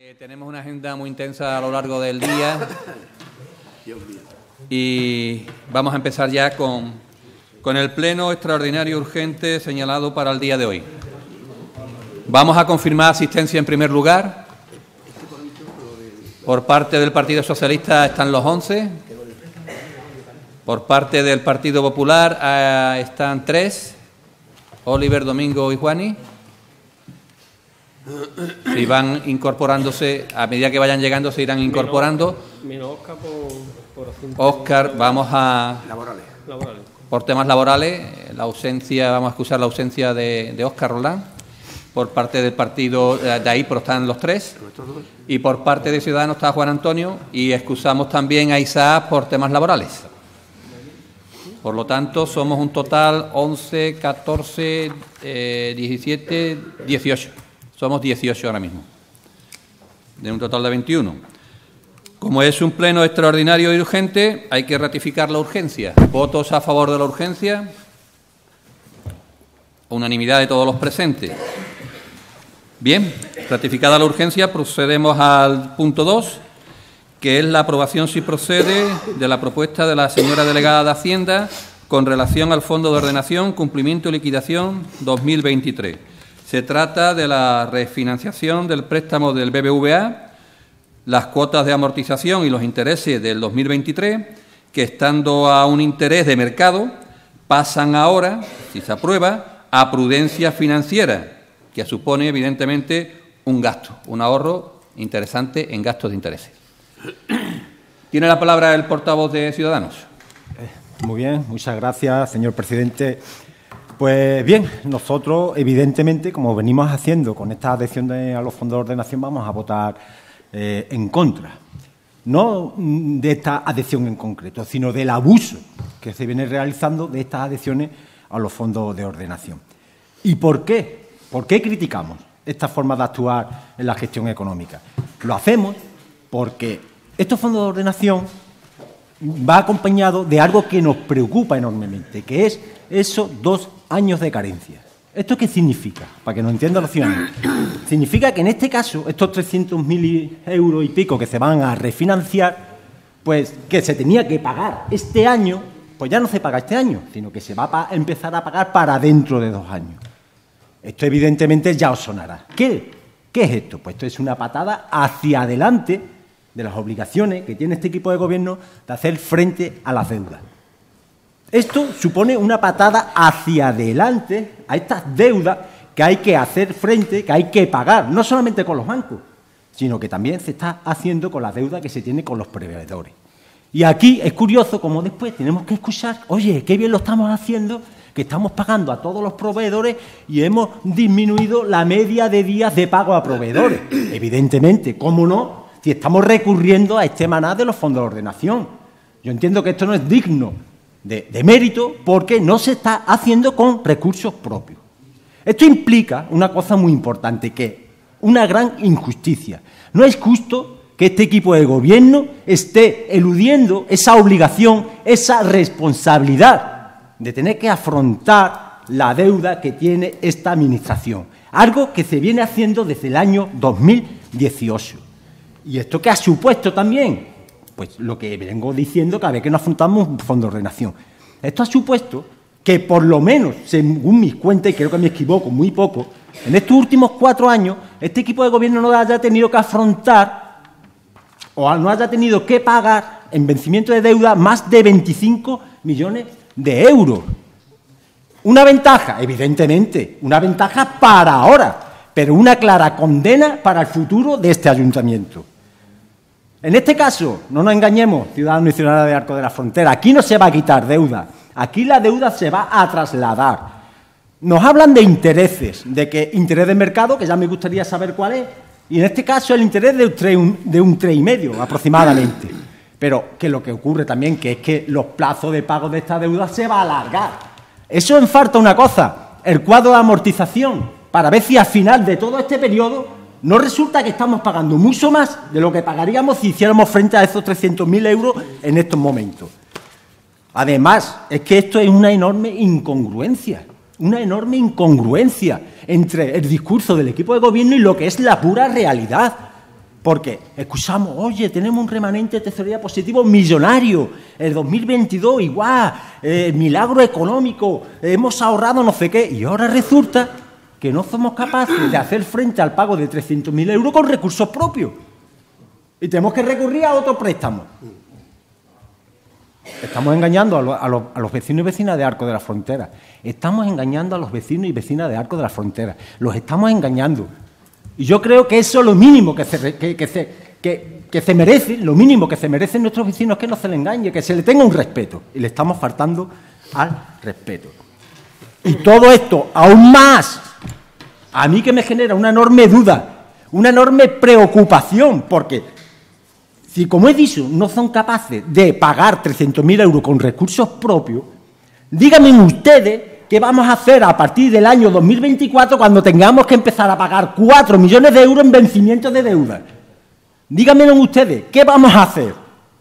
Tenemos una agenda muy intensa a lo largo del día y vamos a empezar ya con el pleno extraordinario urgente señalado para el día de hoy. Vamos a confirmar asistencia en primer lugar. Por parte del Partido Socialista están los 11. Por parte del Partido Popular están 3, Oliver, Domingo y Juani. Si van incorporándose, a medida que vayan llegando se irán incorporando. Menos Óscar por asuntos. Óscar, vamos a... Laborales. Por temas laborales, vamos a excusar la ausencia de Óscar Roldán. Por parte del partido, de ahí pero están los 3. Y por parte de Ciudadanos está Juan Antonio y excusamos también a Isaac por temas laborales. Por lo tanto, somos un total 11, 14, 17, 18. Somos 18 ahora mismo, de un total de 21. Como es un pleno extraordinario y urgente, hay que ratificar la urgencia. ¿Votos a favor de la urgencia? Unanimidad de todos los presentes. Bien, ratificada la urgencia, procedemos al punto 2, que es la aprobación, si procede, de la propuesta de la señora delegada de Hacienda con relación al Fondo de Ordenación, Cumplimiento y Liquidación 2023. Se trata de la refinanciación del préstamo del BBVA, las cuotas de amortización y los intereses del 2023, que estando a un interés de mercado, pasan ahora, si se aprueba, a prudencia financiera, que supone, evidentemente, un gasto, un ahorro interesante en gastos de intereses. Tiene la palabra el portavoz de Ciudadanos. Muy bien, muchas gracias, señor presidente. Pues bien, nosotros, evidentemente, como venimos haciendo con esta adhesión a los fondos de ordenación, vamos a votar en contra. No de esta adhesión en concreto, sino del abuso que se viene realizando de estas adhesiones a los fondos de ordenación. ¿Y por qué? ¿Por qué criticamos esta forma de actuar en la gestión económica? Lo hacemos porque estos fondos de ordenación va acompañado de algo que nos preocupa enormemente, que es esos 2 años de carencia. ¿Esto qué significa? Para que nos entiendan los ciudadanos. Significa que en este caso, estos 300.000 euros y pico que se van a refinanciar, pues que se tenía que pagar este año, pues ya no se paga este año, sino que se va a empezar a pagar para dentro de 2 años. Esto evidentemente ya os sonará. ¿Qué es esto? Pues esto es una patada hacia adelante de las obligaciones que tiene este equipo de gobierno de hacer frente a las deudas. Esto supone una patada hacia adelante a estas deudas que hay que hacer frente, que hay que pagar, no solamente con los bancos, sino que también se está haciendo con la deuda que se tiene con los proveedores. Y aquí es curioso cómo después tenemos que escuchar, oye, qué bien lo estamos haciendo, que estamos pagando a todos los proveedores y hemos disminuido la media de días de pago a proveedores. Evidentemente, ¿cómo no? Si estamos recurriendo a este maná de los fondos de ordenación. Yo entiendo que esto no es digno de mérito porque no se está haciendo con recursos propios. Esto implica una cosa muy importante, que una gran injusticia. No es justo que este equipo de gobierno esté eludiendo esa obligación, esa responsabilidad de tener que afrontar la deuda que tiene esta administración. Algo que se viene haciendo desde el año 2018. ¿Y esto qué ha supuesto también? Pues lo que vengo diciendo cada vez que nos afrontamos un fondo de ordenación. Esto ha supuesto que por lo menos, según mis cuentas, y creo que me equivoco muy poco, en estos últimos 4 años, este equipo de gobierno no haya tenido que afrontar o no haya tenido que pagar en vencimiento de deuda más de 25 millones de euros. Una ventaja, evidentemente, una ventaja para ahora, pero una clara condena para el futuro de este ayuntamiento. En este caso, no nos engañemos, ciudadanos y ciudadanas de Arcos de la Frontera, aquí no se va a quitar deuda, aquí la deuda se va a trasladar. Nos hablan de intereses, de que interés de mercado, que ya me gustaría saber cuál es, y en este caso el interés de un 3,5 aproximadamente. Pero que lo que ocurre también que es que los plazos de pago de esta deuda se va a alargar. Eso en falta una cosa, el cuadro de amortización, para ver si al final de todo este periodo no resulta que estamos pagando mucho más de lo que pagaríamos si hiciéramos frente a esos 300.000 euros en estos momentos. Además, es que esto es una enorme incongruencia entre el discurso del equipo de gobierno y lo que es la pura realidad. Porque escuchamos, oye, tenemos un remanente de tesorería positivo millonario, el 2022 igual, milagro económico, hemos ahorrado no sé qué, y ahora resulta que no somos capaces de hacer frente al pago de 300.000 euros con recursos propios. Y tenemos que recurrir a otro préstamo. Estamos engañando a los vecinos y vecinas de Arcos de la Frontera. Estamos engañando a los vecinos y vecinas de Arcos de la Frontera. Los estamos engañando. Y yo creo que eso es lo mínimo que se merece, lo mínimo que se merecen nuestros vecinos, que no se les engañe, que se le tenga un respeto. Y le estamos faltando al respeto. Y todo esto, aún más, a mí que me genera una enorme duda, una enorme preocupación, porque si, como he dicho, no son capaces de pagar 300.000 euros con recursos propios, díganme ustedes qué vamos a hacer a partir del año 2024 cuando tengamos que empezar a pagar 4 millones de euros en vencimientos de deuda. Díganmelo ustedes, ¿qué vamos a hacer?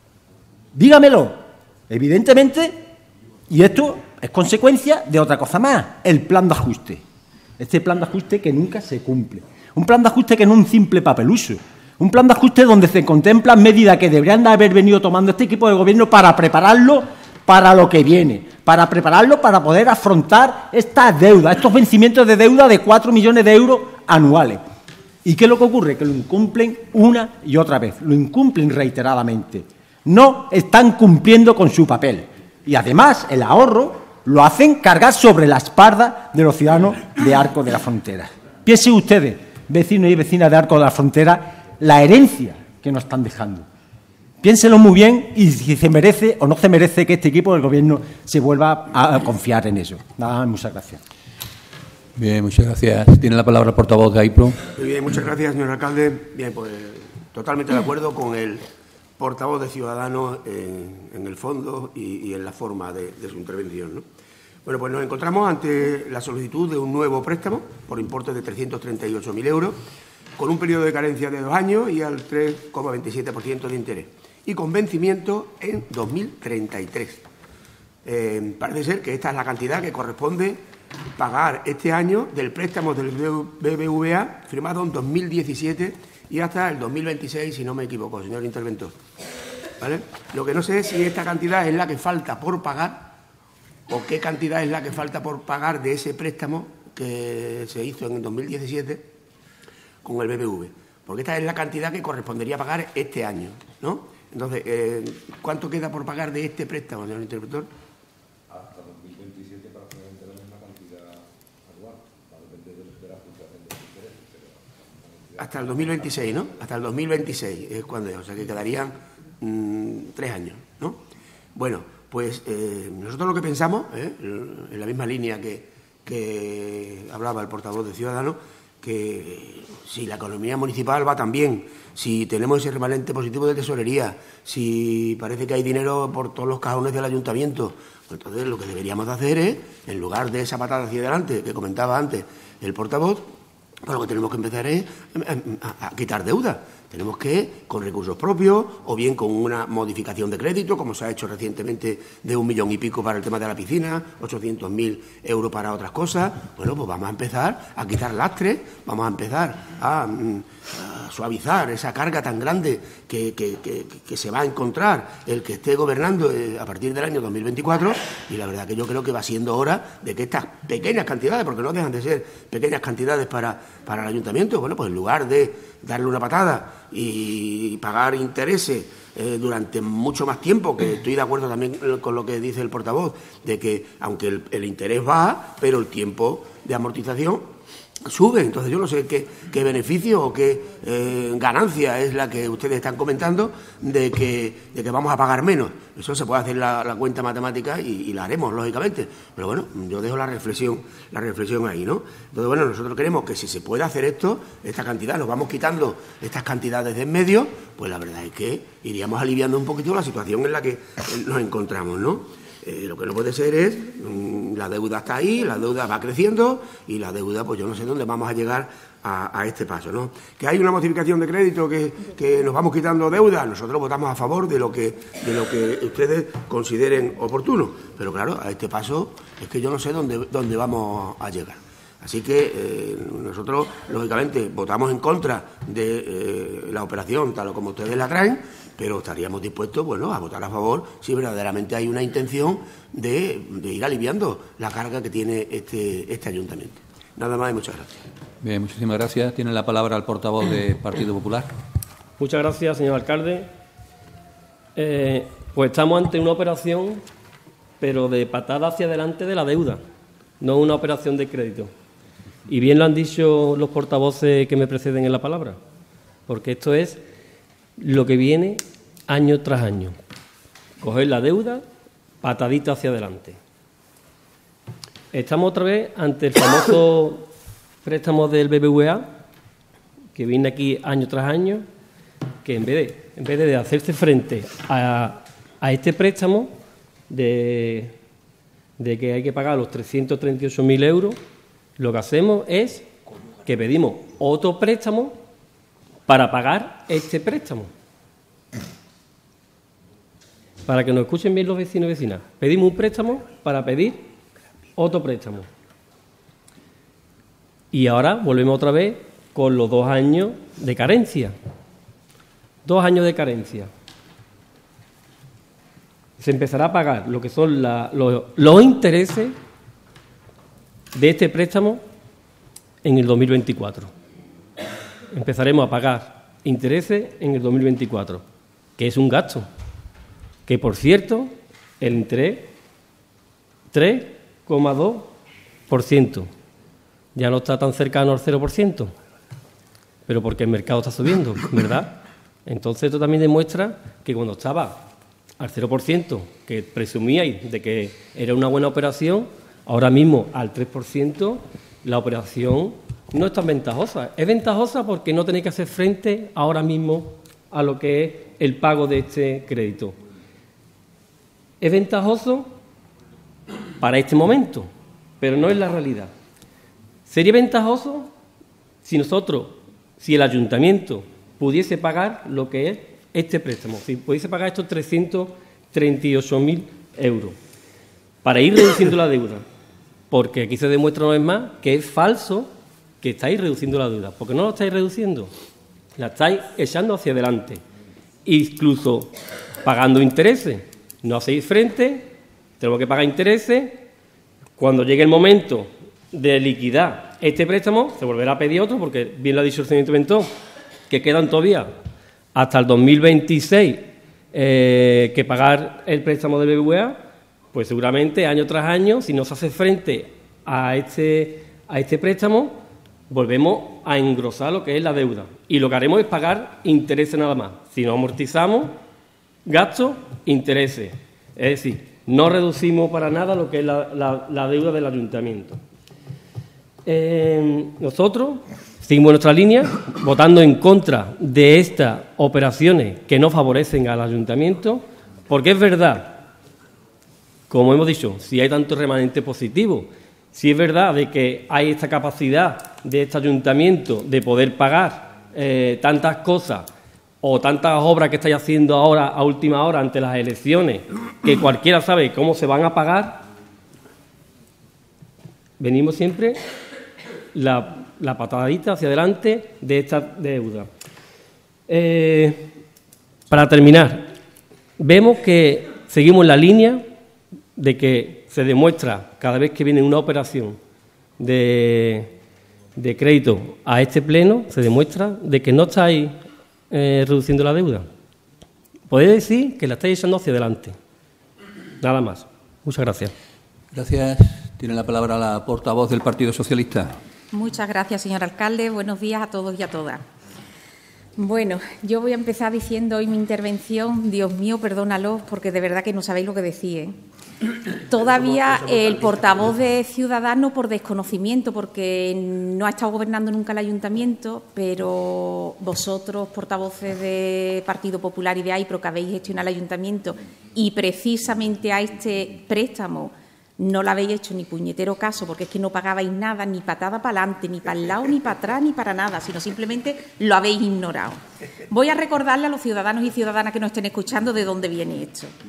Dígamelo. Evidentemente, y esto es consecuencia de otra cosa más, el plan de ajuste. Este plan de ajuste que nunca se cumple. Un plan de ajuste que no es un simple papelucho. Un plan de ajuste donde se contemplan medidas que deberían de haber venido tomando este equipo de gobierno para prepararlo para lo que viene, para prepararlo para poder afrontar estas deudas, estos vencimientos de deuda de 4 millones de euros anuales. ¿Y qué es lo que ocurre? Que lo incumplen una y otra vez, lo incumplen reiteradamente. No están cumpliendo con su papel. Y además el ahorro lo hacen cargar sobre la espalda de los ciudadanos de Arcos de la Frontera. Piensen ustedes, vecinos y vecinas de Arcos de la Frontera, la herencia que nos están dejando. Piénsenlo muy bien y si se merece o no se merece que este equipo del Gobierno se vuelva a confiar en ello. Nada más, muchas gracias. Bien, muchas gracias. Tiene la palabra el portavoz de AIPRO. Muy bien, muchas gracias, señor alcalde. Bien, pues totalmente de acuerdo con el portavoz de Ciudadanos en el fondo y en la forma de su intervención, ¿no? Bueno, pues nos encontramos ante la solicitud de un nuevo préstamo por importe de 338.000 euros, con un periodo de carencia de 2 años y al 3,27% de interés, y con vencimiento en 2033. Parece ser que esta es la cantidad que corresponde pagar este año del préstamo del BBVA firmado en 2017 y hasta el 2026, si no me equivoco, señor interventor. ¿Vale? Lo que no sé es si esta cantidad es la que falta por pagar o qué cantidad es la que falta por pagar de ese préstamo que se hizo en el 2017 con el BBV, porque esta es la cantidad que correspondería pagar este año, ¿no? Entonces, ¿cuánto queda por pagar de este préstamo, señor interventor? Hasta 2027 prácticamente la misma cantidad anual, va a depender de la fluctuación de los intereses. Hasta el 2026, ¿no? Hasta el 2026 es cuando es, o sea que quedarían 3 años, ¿no? Bueno, pues nosotros lo que pensamos, en la misma línea que hablaba el portavoz de Ciudadanos, que si la economía municipal va tan bien, si tenemos ese remanente positivo de tesorería, si parece que hay dinero por todos los cajones del ayuntamiento, pues entonces lo que deberíamos de hacer es, en lugar de esa patada hacia adelante que comentaba antes el portavoz, pues lo que tenemos que empezar es a quitar deuda. Tenemos que, con recursos propios, o bien con una modificación de crédito, como se ha hecho recientemente de 1 millón y pico para el tema de la piscina, 800.000 euros para otras cosas. Bueno, pues vamos a empezar a quitar lastres, vamos a empezar a suavizar esa carga tan grande que se va a encontrar el que esté gobernando a partir del año 2024, y la verdad que yo creo que va siendo hora de que estas pequeñas cantidades, porque no dejan de ser pequeñas cantidades para el ayuntamiento, bueno, pues en lugar de darle una patada y pagar intereses durante mucho más tiempo, que estoy de acuerdo también con lo que dice el portavoz, de que aunque el interés baja, pero el tiempo de amortización sube. Entonces yo no sé qué beneficio o qué ganancia es la que ustedes están comentando de que vamos a pagar menos. Eso se puede hacer la cuenta matemática y la haremos, lógicamente. Pero bueno, yo dejo la reflexión ahí, ¿no? Entonces, bueno, nosotros creemos que si se puede hacer esto, esta cantidad, nos vamos quitando estas cantidades de en medio, pues la verdad es que iríamos aliviando un poquito la situación en la que nos encontramos, ¿no? Lo que no puede ser es, la deuda está ahí, la deuda va creciendo y la deuda, pues yo no sé dónde vamos a llegar a este paso, ¿no? Que hay una modificación de crédito que nos vamos quitando deuda, nosotros votamos a favor de lo que ustedes consideren oportuno, pero claro, a este paso es que yo no sé dónde vamos a llegar. Así que nosotros, lógicamente, votamos en contra de la operación tal o como ustedes la traen, pero estaríamos dispuestos, bueno, a votar a favor si verdaderamente hay una intención de ir aliviando la carga que tiene este ayuntamiento. Nada más y muchas gracias. Bien, muchísimas gracias. Tiene la palabra el portavoz del Partido Popular. Muchas gracias, señor alcalde. Pues estamos ante una operación, pero de patada hacia adelante de la deuda, no una operación de crédito. Y bien lo han dicho los portavoces que me preceden en la palabra, porque esto es lo que viene año tras año. Coger la deuda, patadita hacia adelante. Estamos otra vez ante el famoso préstamo del BBVA, que viene aquí año tras año, que en vez de hacerse frente a este préstamo de que hay que pagar los 338.000 euros, lo que hacemos es que pedimos otro préstamo para pagar este préstamo. Para que nos escuchen bien los vecinos y vecinas. Pedimos un préstamo para pedir otro préstamo. Y ahora volvemos otra vez con los 2 años de carencia. 2 años de carencia. Se empezará a pagar lo que son los intereses de este préstamo en el 2024. Empezaremos a pagar intereses en el 2024, que es un gasto. Que, por cierto, el interés 3,2%. Ya no está tan cercano al 0%, pero porque el mercado está subiendo, ¿verdad? Entonces esto también demuestra que cuando estaba al 0%, que presumíais de que era una buena operación, ahora mismo al 3%, la operación no es tan ventajosa. Es ventajosa porque no tenéis que hacer frente ahora mismo a lo que es el pago de este crédito. Es ventajoso para este momento, pero no es la realidad. Sería ventajoso si el ayuntamiento pudiese pagar lo que es este préstamo, si pudiese pagar estos 338.000 euros para ir reduciendo la deuda, porque aquí se demuestra una vez más que es falso que estáis reduciendo la deuda, porque no la estáis reduciendo, la estáis echando hacia adelante, incluso pagando intereses. No hacéis frente, tenemos que pagar intereses. Cuando llegue el momento de liquidar este préstamo, se volverá a pedir otro, porque bien lo ha dicho el señor Interventor, que quedan todavía hasta el 2026 que pagar el préstamo del BBVA, pues seguramente año tras año, si no se hace frente a este préstamo, volvemos a engrosar lo que es la deuda. Y lo que haremos es pagar intereses nada más. Si no amortizamos gastos, intereses. Es decir, no reducimos para nada lo que es la deuda del ayuntamiento. Nosotros seguimos nuestra línea, votando en contra de estas operaciones que no favorecen al ayuntamiento, porque es verdad, como hemos dicho, si hay tanto remanente positivo, si es verdad de que hay esta capacidad de este ayuntamiento de poder pagar tantas cosas o tantas obras que estáis haciendo ahora a última hora ante las elecciones, que cualquiera sabe cómo se van a pagar, venimos siempre la patadita hacia adelante de esta deuda. Para terminar, vemos que seguimos la línea de que se demuestra cada vez que viene una operación de crédito a este pleno, se demuestra de que no estáis reduciendo la deuda. Podéis decir que la estáis echando hacia adelante. Nada más. Muchas gracias. Gracias. Tiene la palabra la portavoz del Partido Socialista. Muchas gracias, señor alcalde. Buenos días a todos y a todas. Bueno, yo voy a empezar diciendo hoy mi intervención, Dios mío, perdónalo, porque de verdad que no sabéis lo que decís, ¿eh? Todavía el portavoz de Ciudadanos por desconocimiento, porque no ha estado gobernando nunca el ayuntamiento, pero vosotros, portavoces de Partido Popular y de AIPRO, que habéis gestionado el ayuntamiento y precisamente a este préstamo no le habéis hecho ni puñetero caso, porque es que no pagabais nada, ni patada para adelante, ni para el lado, ni para atrás, ni para nada, sino simplemente lo habéis ignorado. Voy a recordarle a los ciudadanos y ciudadanas que nos estén escuchando de dónde viene esto.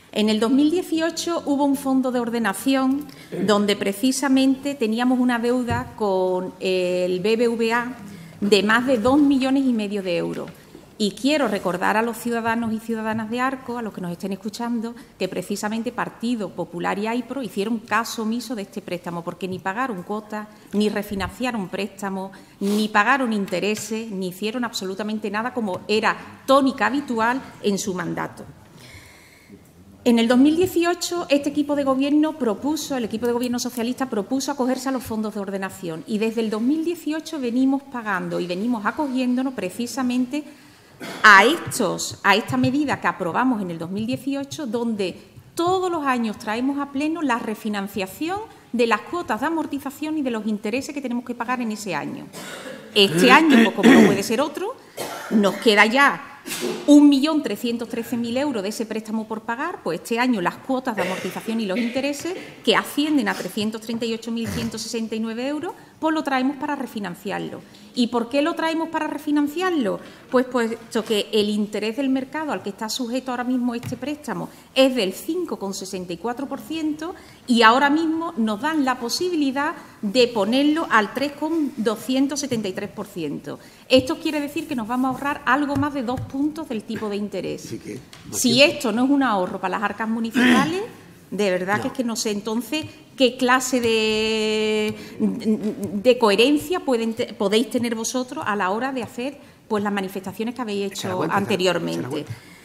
En el 2018 hubo un fondo de ordenación donde precisamente teníamos una deuda con el BBVA de más de 2,5 millones de euros. Y quiero recordar a los ciudadanos y ciudadanas de Arcos, a los que nos estén escuchando, que precisamente Partido Popular y AIPRO hicieron caso omiso de este préstamo, porque ni pagaron cuotas, ni refinanciaron préstamos, ni pagaron intereses, ni hicieron absolutamente nada como era tónica habitual en su mandato. En el 2018, este equipo de gobierno propuso, el equipo de gobierno socialista propuso acogerse a los fondos de ordenación y desde el 2018 venimos pagando y venimos acogiéndonos precisamente a esta medida que aprobamos en el 2018, donde todos los años traemos a pleno la refinanciación de las cuotas de amortización y de los intereses que tenemos que pagar en ese año. Este año, pues como no puede ser otro, nos queda ya 1.313.000 euros de ese préstamo por pagar, pues este año las cuotas de amortización y los intereses, que ascienden a 338.169 euros, pues lo traemos para refinanciarlo. ¿Y por qué lo traemos para refinanciarlo? Pues puesto que el interés del mercado al que está sujeto ahora mismo este préstamo es del 5,64% y ahora mismo nos dan la posibilidad de ponerlo al 3,273%. Esto quiere decir que nos vamos a ahorrar algo más de 2 puntos del tipo de interés. Si esto no es un ahorro para las arcas municipales, de verdad que no sé entonces qué clase de coherencia podéis tener vosotros a la hora de hacer pues las manifestaciones que habéis hecho anteriormente.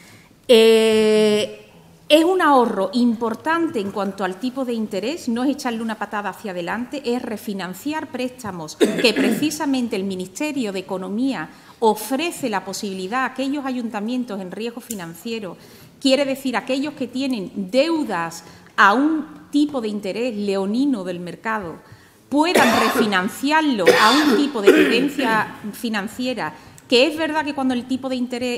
Es un ahorro importante en cuanto al tipo de interés, no es echarle una patada hacia adelante, es refinanciar préstamos que precisamente el Ministerio de Economía ofrece la posibilidad a aquellos ayuntamientos en riesgo financiero, quiere decir aquellos que tienen deudas a un tipo de interés leonino del mercado, puedan refinanciarlo a un tipo de prudencia financiera, que es verdad que cuando el tipo de interés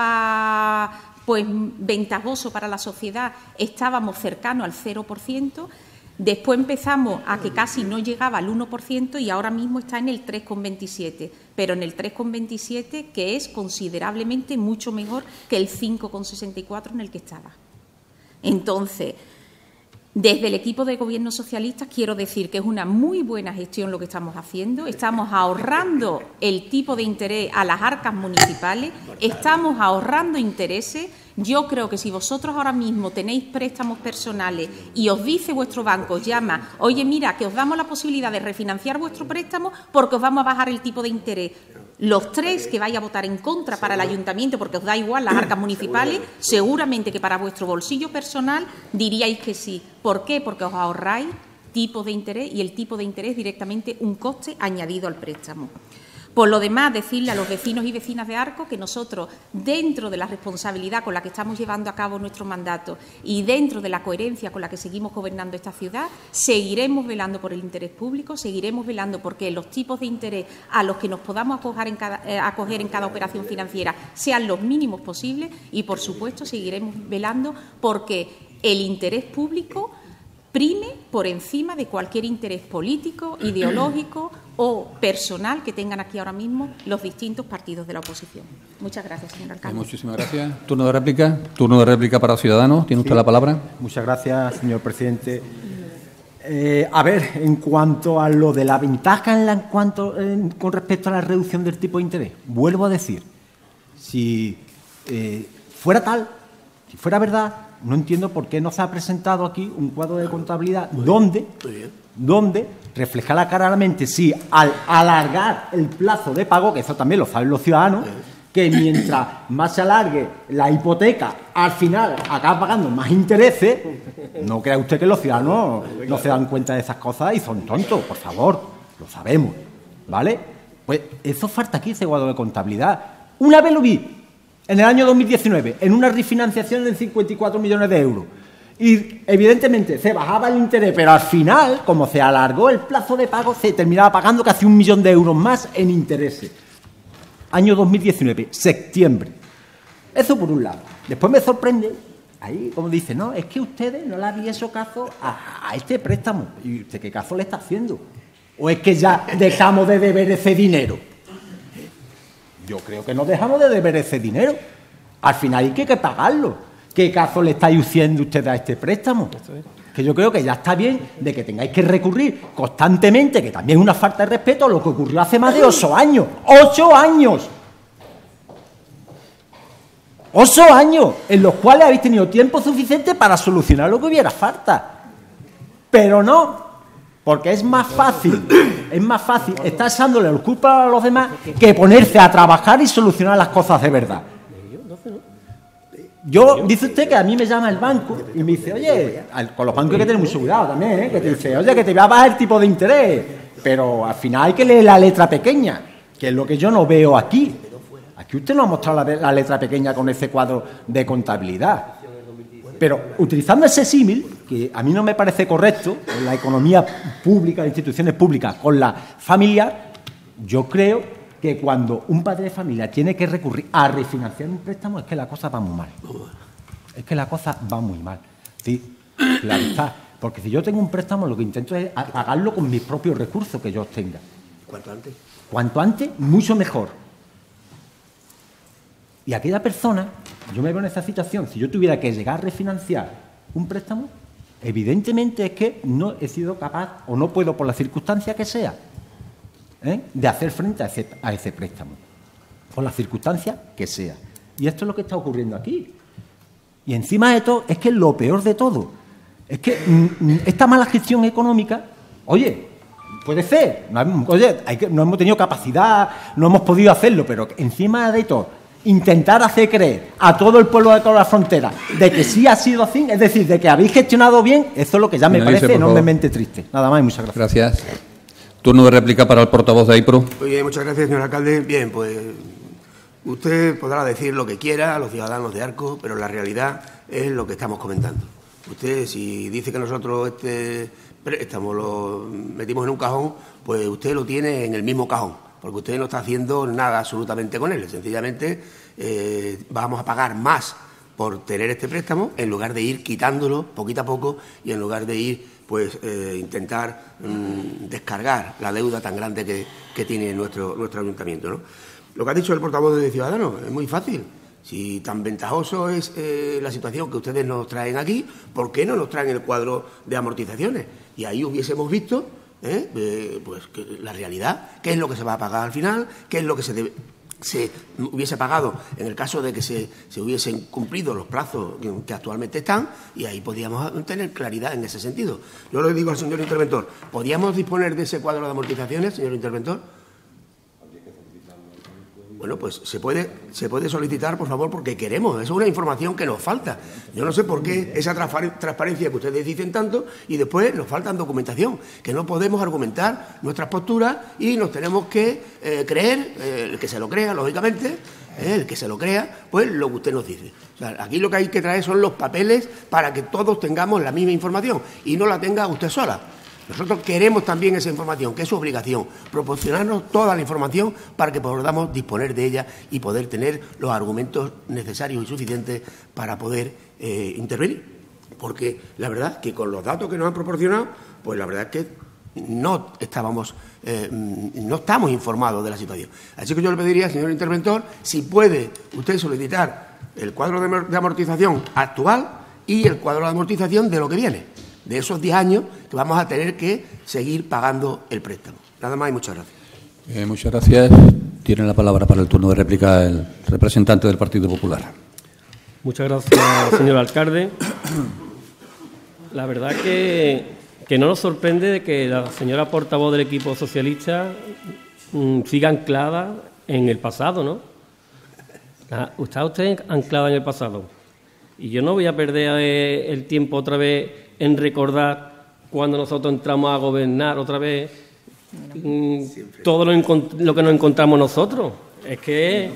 estaba pues ventajoso para la sociedad, estábamos cercanos al 0%, después empezamos a que casi no llegaba al 1% y ahora mismo está en el 3,27%, pero en el 3,27% que es considerablemente mucho mejor que el 5,64% en el que estaba. Entonces, desde el equipo de Gobierno socialista quiero decir que es una muy buena gestión lo que estamos haciendo, estamos ahorrando el tipo de interés a las arcas municipales, estamos ahorrando intereses. Yo creo que si vosotros ahora mismo tenéis préstamos personales y os dice vuestro banco, os llama, oye, mira, que os damos la posibilidad de refinanciar vuestro préstamo porque os vamos a bajar el tipo de interés. Los 3 que vais a votar en contra para el ayuntamiento, porque os da igual las arcas municipales, seguramente que para vuestro bolsillo personal diríais que sí. ¿Por qué? Porque os ahorráis tipos de interés y el tipo de interés directamente un coste añadido al préstamo. Por lo demás, decirle a los vecinos y vecinas de Arcos que nosotros, dentro de la responsabilidad con la que estamos llevando a cabo nuestro mandato y dentro de la coherencia con la que seguimos gobernando esta ciudad, seguiremos velando por el interés público, seguiremos velando porque los tipos de interés a los que nos podamos acoger en cada operación financiera sean los mínimos posibles y, por supuesto, seguiremos velando porque el interés público prime por encima de cualquier interés político, ideológico o personal que tengan aquí ahora mismo los distintos partidos de la oposición. Muchas gracias, señor alcalde. Muchísimas gracias. Turno de réplica. Turno de réplica para Ciudadanos. ¿Tiene usted la palabra? Muchas gracias, señor presidente. A ver, en cuanto a lo de la ventaja con respecto a la reducción del tipo de interés, vuelvo a decir, si fuera tal, si fuera verdad, no entiendo por qué no se ha presentado aquí un cuadro de contabilidad donde reflejara claramente si al alargar el plazo de pago, que eso también lo saben los ciudadanos, que mientras más se alargue la hipoteca, al final acaba pagando más intereses. No crea usted que los ciudadanos no se dan cuenta de esas cosas y son tontos, por favor, lo sabemos, ¿vale? Pues eso falta aquí, ese cuadro de contabilidad. Una vez lo vi, en el año 2019, en una refinanciación de 54 millones de euros. Y, evidentemente, se bajaba el interés, pero al final, como se alargó el plazo de pago, se terminaba pagando casi 1 millón de euros más en intereses. Año 2019, septiembre. Eso por un lado. Después me sorprende, ahí, como dice, no, es que ustedes no le habían hecho caso a este préstamo. ¿Y usted qué caso le está haciendo? ¿O es que ya dejamos de deber ese dinero? Yo creo que no dejamos de deber ese dinero. Al final hay que pagarlo. ¿qué caso le estáis haciendo ustedes a este préstamo? Que yo creo que ya está bien de que tengáis que recurrir constantemente, que también es una falta de respeto a lo que ocurrió hace más de 8 años. ¡8 años! 8 años en los cuales habéis tenido tiempo suficiente para solucionar lo que hubiera falta. Pero no, porque es más fácil estar echándole la culpa a los demás que ponerse a trabajar y solucionar las cosas de verdad. Dice usted que a mí me llama el banco y me dice, oye, con los bancos hay que tener mucho cuidado también, ¿eh? Que te dice, oye, que te voy a bajar el tipo de interés, pero al final hay que leer la letra pequeña, que es lo que yo no veo aquí. Aquí usted nos ha mostrado la letra pequeña con ese cuadro de contabilidad. Pero utilizando ese símil, que a mí no me parece correcto, en la economía pública, las instituciones públicas con la familiar, yo creo que cuando un padre de familia tiene que recurrir a refinanciar un préstamo es que la cosa va muy mal. Es que la cosa va muy mal. Sí, claro está. Porque si yo tengo un préstamo, lo que intento es pagarlo con mis propios recursos que yo obtenga. ¿Cuánto antes? Cuanto antes, mucho mejor. Y aquella persona, yo me veo en esa situación, si yo tuviera que llegar a refinanciar un préstamo, evidentemente es que no he sido capaz o no puedo, por la circunstancia que sea, de hacer frente a ese préstamo, por la circunstancia que sea. Y esto es lo que está ocurriendo aquí. Y encima de todo, es que es lo peor de todo. Es que esta mala gestión económica, oye, puede ser, no hemos tenido capacidad, no hemos podido hacerlo, pero encima de todo, intentar hacer creer a todo el pueblo de toda la frontera de que sí ha sido así, es decir, de que habéis gestionado bien, eso es lo que ya me parece enormemente triste. Nada más y muchas gracias. Gracias. Turno de réplica para el portavoz de AIPRO. Oye, muchas gracias, señor alcalde. Bien, pues usted podrá decir lo que quiera a los ciudadanos de Arcos, pero la realidad es lo que estamos comentando. Usted, si dice que nosotros este préstamo lo metimos en un cajón, pues usted lo tiene en el mismo cajón, porque usted no está haciendo nada absolutamente con él. Sencillamente vamos a pagar más por tener este préstamo en lugar de ir quitándolo poquito a poco y en lugar de ir intentar descargar la deuda tan grande que tiene nuestro ayuntamiento, ¿no? Lo que ha dicho el portavoz de Ciudadanos es muy fácil. Si tan ventajoso es la situación que ustedes nos traen aquí, ¿por qué no nos traen el cuadro de amortizaciones? Y ahí hubiésemos visto pues la realidad, qué es lo que se va a pagar al final, qué es lo que se hubiese pagado en el caso de que se hubiesen cumplido los plazos que actualmente están, y ahí podíamos tener claridad en ese sentido. Yo le digo al señor interventor, ¿podríamos disponer de ese cuadro de amortizaciones, señor interventor? Bueno, pues se puede solicitar, por favor, porque queremos. Eso es una información que nos falta. Yo no sé por qué esa transparencia que ustedes dicen tanto y después nos falta documentación, que no podemos argumentar nuestras posturas y nos tenemos que creer, el que se lo crea, lógicamente, el que se lo crea, pues lo que usted nos dice. O sea, aquí lo que hay que traer son los papeles para que todos tengamos la misma información y no la tenga usted sola. Nosotros queremos también esa información, que es su obligación, proporcionarnos toda la información para que podamos disponer de ella y poder tener los argumentos necesarios y suficientes para poder intervenir. Porque la verdad es que con los datos que nos han proporcionado, pues la verdad es que no estamos informados de la situación. Así que yo le pediría, señor interventor, si puede usted solicitar el cuadro de amortización actual y el cuadro de amortización de lo que viene, de esos 10 años que vamos a tener que seguir pagando el préstamo. Nada más y muchas gracias. Muchas gracias. Tiene la palabra para el turno de réplica el representante del Partido Popular. Muchas gracias, señor alcalde. La verdad que no nos sorprende de que la señora portavoz del equipo socialista siga anclada en el pasado, ¿no? Está usted anclada en el pasado. Y yo no voy a perder el tiempo otra vez en recordar cuando nosotros entramos a gobernar otra vez todo lo que nos encontramos nosotros. Es que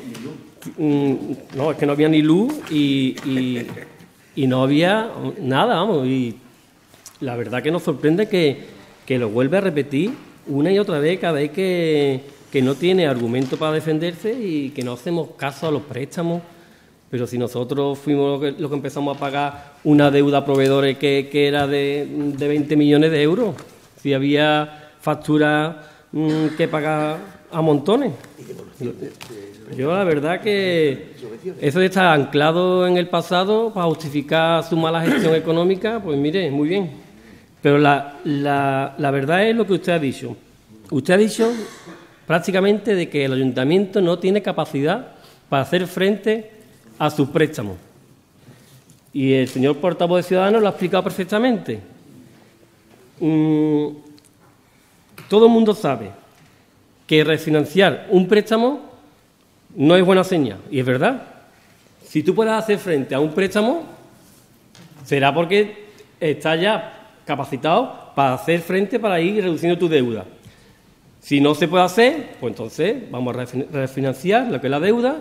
no había ni luz y no había nada, vamos. Y la verdad que nos sorprende que lo vuelve a repetir una y otra vez cada vez que no tiene argumento para defenderse y que no hacemos caso a los préstamos. Pero si nosotros fuimos los que empezamos a pagar una deuda a proveedores que era de 20 millones de euros, si había facturas que pagar a montones. Yo la verdad que eso de estar anclado en el pasado para justificar su mala gestión económica, pues mire, muy bien. Pero la verdad es lo que usted ha dicho. Usted ha dicho prácticamente de que el ayuntamiento no tiene capacidad para hacer frente a sus préstamos. Y el señor portavoz de Ciudadanos lo ha explicado perfectamente. Todo el mundo sabe que refinanciar un préstamo no es buena señal, y es verdad. Si tú puedes hacer frente a un préstamo, será porque estás ya capacitado para hacer frente, para ir reduciendo tu deuda. Si no se puede hacer, pues entonces vamos a refinanciar lo que es la deuda,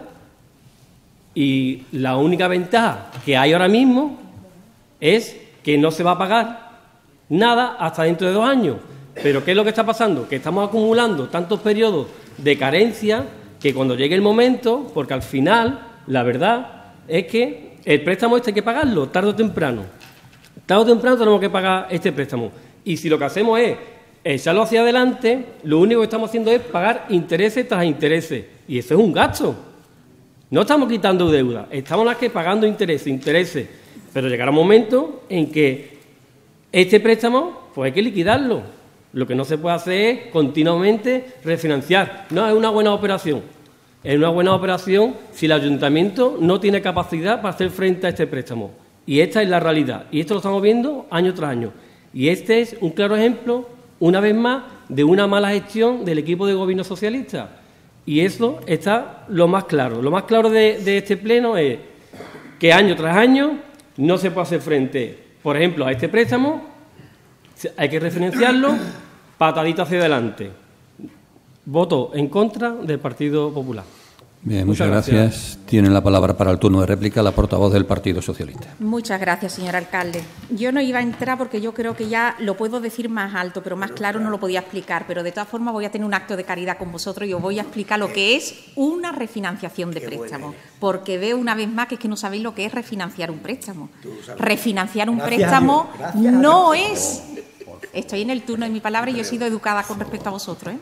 y la única ventaja que hay ahora mismo es que no se va a pagar nada hasta dentro de 2 años. Pero ¿qué es lo que está pasando? Que estamos acumulando tantos periodos de carencia que cuando llegue el momento, porque al final, la verdad es que el préstamo este hay que pagarlo, tarde o temprano. Tarde o temprano tenemos que pagar este préstamo. Y si lo que hacemos es echarlo hacia adelante, lo único que estamos haciendo es pagar intereses tras intereses. Y eso es un gasto. No estamos quitando deuda, estamos las que pagando intereses. Pero llegará un momento en que este préstamo, pues hay que liquidarlo. Lo que no se puede hacer es continuamente refinanciar. No es una buena operación. Es una buena operación si el ayuntamiento no tiene capacidad para hacer frente a este préstamo. Y esta es la realidad. Y esto lo estamos viendo año tras año. Y este es un claro ejemplo, una vez más, de una mala gestión del equipo de gobierno socialista. Y eso está lo más claro. Lo más claro de este pleno es que año tras año no se puede hacer frente, por ejemplo, a este préstamo. Hay que refinanciarlo, patadita hacia adelante. Voto en contra del Partido Popular. Bien, muchas gracias. Tiene la palabra para el turno de réplica la portavoz del Partido Socialista. Muchas gracias, señor alcalde. Yo no iba a entrar porque yo creo que ya lo puedo decir más alto, pero más claro no lo podía explicar. Pero de todas formas voy a tener un acto de caridad con vosotros y os voy a explicar lo que es una refinanciación de préstamo. Porque veo una vez más que es que no sabéis lo que es refinanciar un préstamo. Refinanciar un préstamo no es... Estoy en el turno de mi palabra y yo he sido educada con respecto a vosotros,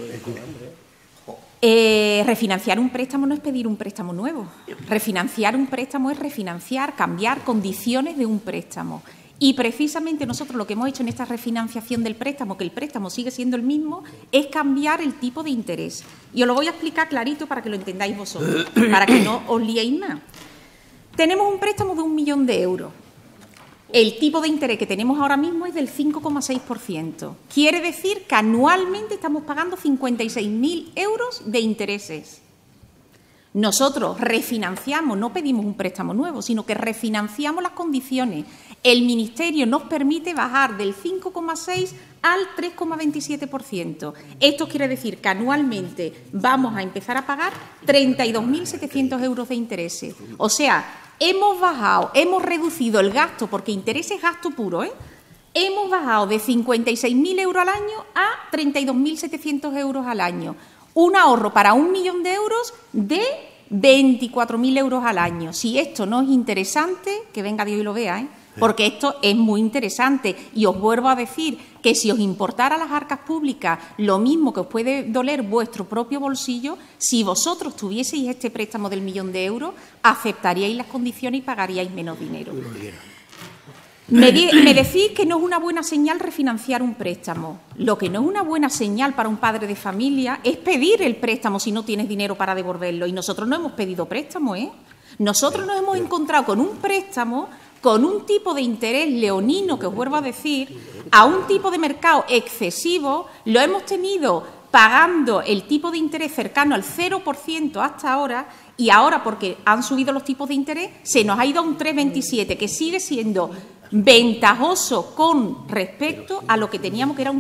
refinanciar un préstamo no es pedir un préstamo nuevo. Refinanciar un préstamo es refinanciar, cambiar condiciones de un préstamo. Y precisamente nosotros lo que hemos hecho en esta refinanciación del préstamo, que el préstamo sigue siendo el mismo, es cambiar el tipo de interés. Y os lo voy a explicar clarito para que lo entendáis vosotros, para que no os liéis más. Tenemos un préstamo de 1 millón de euros. El tipo de interés que tenemos ahora mismo es del 5,6%. Quiere decir que anualmente estamos pagando 56.000 euros de intereses. Nosotros refinanciamos, no pedimos un préstamo nuevo, sino que refinanciamos las condiciones. El Ministerio nos permite bajar del 5,6% al 3,27%. Esto quiere decir que anualmente vamos a empezar a pagar 32.700 euros de intereses. O sea, hemos bajado, hemos reducido el gasto, porque interés es gasto puro, hemos bajado de 56.000 euros al año a 32.700 euros al año. Un ahorro para 1 millón de euros de 24.000 euros al año. Si esto no es interesante, que venga Dios y lo vea, porque esto es muy interesante. Y os vuelvo a decir que si os importara las arcas públicas lo mismo que os puede doler vuestro propio bolsillo, si vosotros tuvieseis este préstamo del 1 millón de euros, aceptaríais las condiciones y pagaríais menos dinero. Me decís que no es una buena señal refinanciar un préstamo. Lo que no es una buena señal para un padre de familia es pedir el préstamo si no tienes dinero para devolverlo. Y nosotros no hemos pedido préstamo, Nosotros nos hemos encontrado con un préstamo con un tipo de interés leonino, que os vuelvo a decir, a un tipo de mercado excesivo. Lo hemos tenido pagando el tipo de interés cercano al 0% hasta ahora, y ahora, porque han subido los tipos de interés, se nos ha ido a un 3,27, que sigue siendo ventajoso con respecto a lo que teníamos, que era un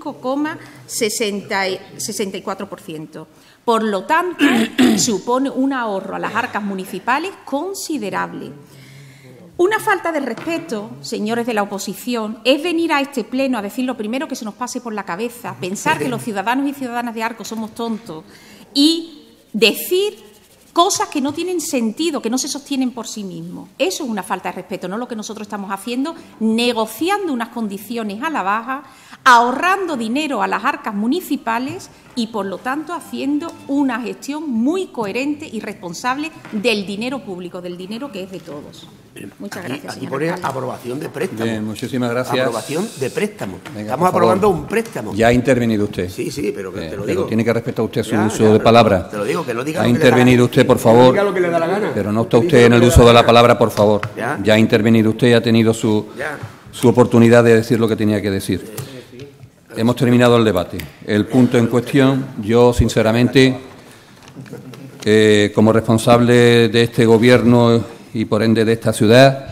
5,64%. Por lo tanto, supone un ahorro a las arcas municipales considerable. Una falta de respeto, señores de la oposición, es venir a este pleno a decir lo primero que se nos pase por la cabeza, pensar que los ciudadanos y ciudadanas de Arcos somos tontos y decir cosas que no tienen sentido, que no se sostienen por sí mismos. Eso es una falta de respeto, no lo que nosotros estamos haciendo, negociando unas condiciones a la baja, ahorrando dinero a las arcas municipales y, por lo tanto, haciendo una gestión muy coherente y responsable del dinero público, del dinero que es de todos. Muchas gracias, Aquí señor pone alcalde. aprobación de préstamo. Bien, muchísimas gracias. Aprobación de préstamo. Venga, Estamos por aprobando favor. un préstamo. Ya ha intervenido usted. Sí, sí, pero que te lo Pero digo. tiene que respetar usted su Ya, uso ya, de pero palabra. te lo digo, que no diga Ha lo que le da intervenido la- usted, por que favor. diga lo que le da la gana. Pero no está Que usted diga en lo el que le da uso de la la palabra, por favor. Ya. Ya ha intervenido usted y ha tenido su oportunidad de decir lo que tenía que decir. Hemos terminado el debate. El punto en cuestión, yo sinceramente, como responsable de este Gobierno y por ende de esta ciudad,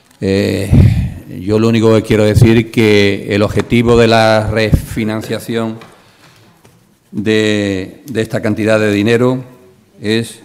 yo lo único que quiero decir es que el objetivo de la refinanciación de esta cantidad de dinero es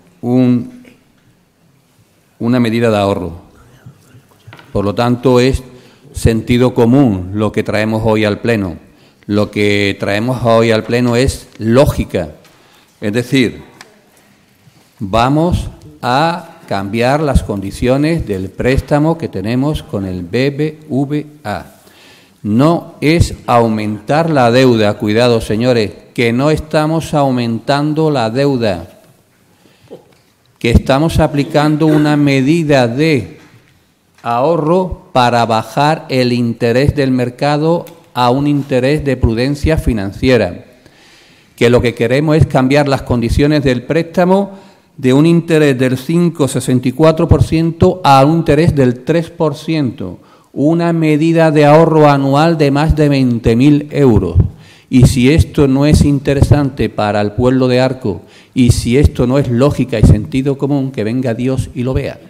una medida de ahorro. Por lo tanto, es sentido común lo que traemos hoy al Pleno. Lo que traemos hoy al Pleno es lógica. Es decir, vamos a cambiar las condiciones del préstamo que tenemos con el BBVA. No es aumentar la deuda, cuidado, señores, que no estamos aumentando la deuda, que estamos aplicando una medida de ahorro para bajar el interés del mercado a un interés de prudencia financiera, que lo que queremos es cambiar las condiciones del préstamo de un interés del 5,64% a un interés del 3%, una medida de ahorro anual de más de 20.000 euros. Y si esto no es interesante para el pueblo de Arco, y si esto no es lógica y sentido común, que venga Dios y lo vea.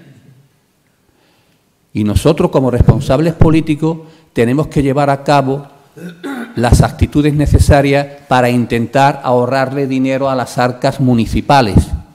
Y nosotros, como responsables políticos, tenemos que llevar a cabo las actitudes necesarias para intentar ahorrarle dinero a las arcas municipales.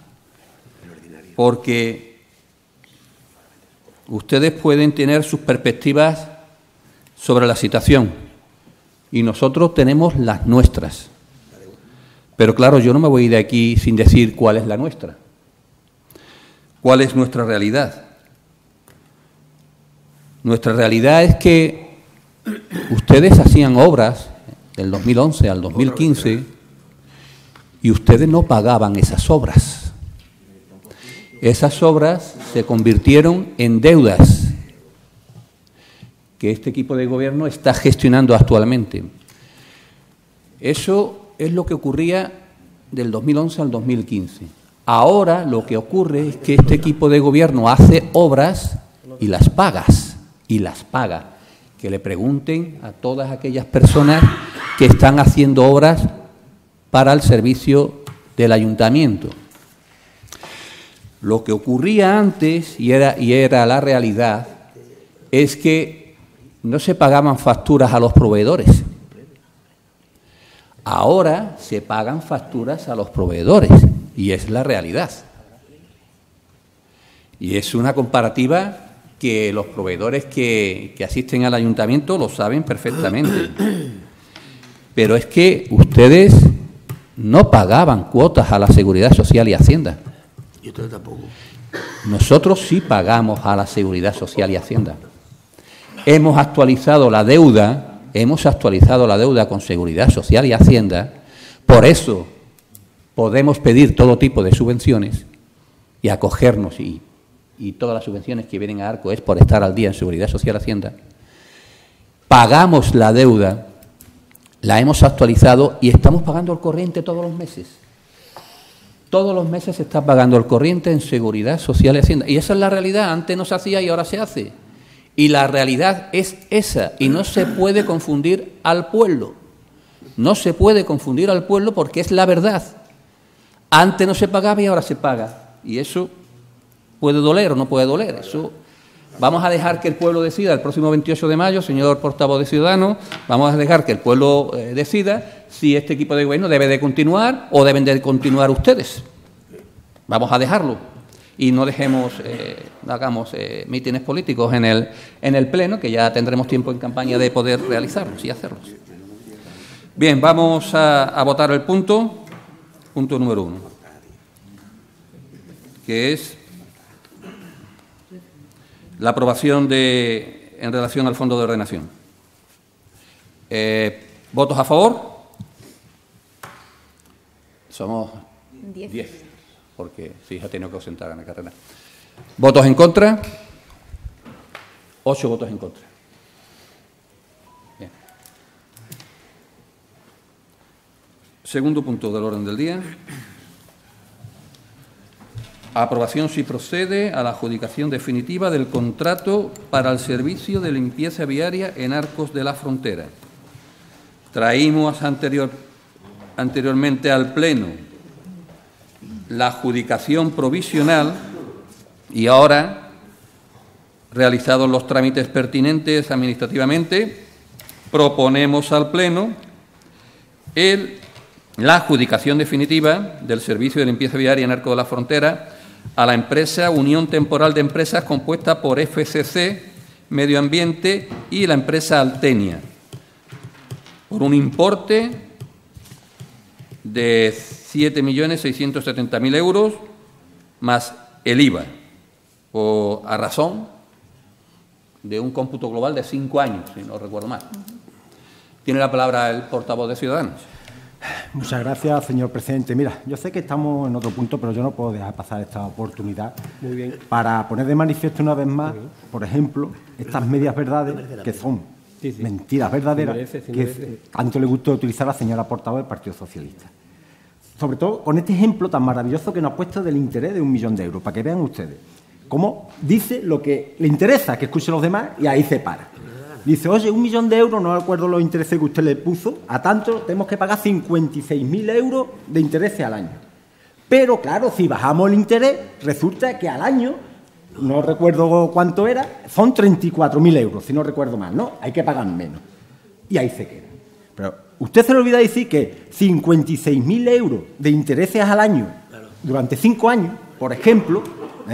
Porque ustedes pueden tener sus perspectivas sobre la situación y nosotros tenemos las nuestras. Pero claro, yo no me voy de aquí sin decir cuál es la nuestra. ¿Cuál es nuestra realidad? Nuestra realidad es que ustedes hacían obras del 2011 al 2015 y ustedes no pagaban esas obras. Esas obras se convirtieron en deudas que este equipo de gobierno está gestionando actualmente. Eso es lo que ocurría del 2011 al 2015. Ahora lo que ocurre es que este equipo de gobierno hace obras y las paga. Que le pregunten a todas aquellas personas que están haciendo obras para el servicio del ayuntamiento. Lo que ocurría antes, y era la realidad, es que no se pagaban facturas a los proveedores. Ahora se pagan facturas a los proveedores, y es la realidad. Y es una comparativa que los proveedores que asisten al ayuntamiento lo saben perfectamente. Pero es que ustedes no pagaban cuotas a la Seguridad Social y Hacienda. Y ustedes tampoco. Nosotros sí pagamos a la Seguridad Social y Hacienda. Hemos actualizado la deuda con Seguridad Social y Hacienda. Por eso podemos pedir todo tipo de subvenciones y acogernos, y todas las subvenciones que vienen a Arco es por estar al día en Seguridad Social y Hacienda. Pagamos la deuda, la hemos actualizado y estamos pagando el corriente todos los meses. Todos los meses se está pagando el corriente en Seguridad Social y Hacienda. Y esa es la realidad. Antes no se hacía y ahora se hace. Y la realidad es esa. Y no se puede confundir al pueblo. No se puede confundir al pueblo porque es la verdad. Antes no se pagaba y ahora se paga. Y eso puede doler o no puede doler. Eso vamos a dejar que el pueblo decida el próximo 28 de mayo, señor portavoz de Ciudadanos. Vamos a dejar que el pueblo decida si este equipo de gobierno debe de continuar o deben de continuar ustedes. Vamos a dejarlo y no hagamos mítines políticos en el Pleno, que ya tendremos tiempo en campaña de poder realizarlos y hacerlos. Bien, vamos a votar el punto número 1. que es la aprobación en relación al Fondo de Ordenación. ¿Votos a favor? Somos 10, porque su hija ha tenido que ausentar en la carrera. ¿Votos en contra? 8 votos en contra. Bien. Segundo punto del orden del día. Aprobación, si procede, a la adjudicación definitiva del contrato para el servicio de limpieza viaria en Arcos de la Frontera. Traímos anteriormente al Pleno la adjudicación provisional y ahora, realizados los trámites pertinentes administrativamente, proponemos al Pleno la adjudicación definitiva del servicio de limpieza viaria en Arcos de la Frontera a la empresa Unión Temporal de Empresas, compuesta por FCC, Medio Ambiente y la empresa Altenia, por un importe de 7.670.000 euros más el IVA, a razón de un cómputo global de 5 años, si no recuerdo mal. Tiene la palabra el portavoz de Ciudadanos. Muchas gracias, señor presidente. Mira, yo sé que estamos en otro punto, pero yo no puedo dejar pasar esta oportunidad para poner de manifiesto una vez más, por ejemplo, estas medias verdades que son mentiras verdaderas que tanto le gusta utilizar a la señora portavoz del Partido Socialista. Sobre todo con este ejemplo tan maravilloso que nos ha puesto del interés de 1 millón de euros, para que vean ustedes cómo dice lo que le interesa, que escuchen los demás, y ahí se para. Dice, oye, 1 millón de euros, no recuerdo los intereses que usted le puso, a tanto tenemos que pagar 56.000 euros de intereses al año. Pero, claro, si bajamos el interés, resulta que al año, no recuerdo cuánto era, son 34.000 euros, si no recuerdo mal, ¿no? Hay que pagar menos. Y ahí se queda. Pero usted se le olvida decir que 56.000 euros de intereses al año durante 5 años, por ejemplo,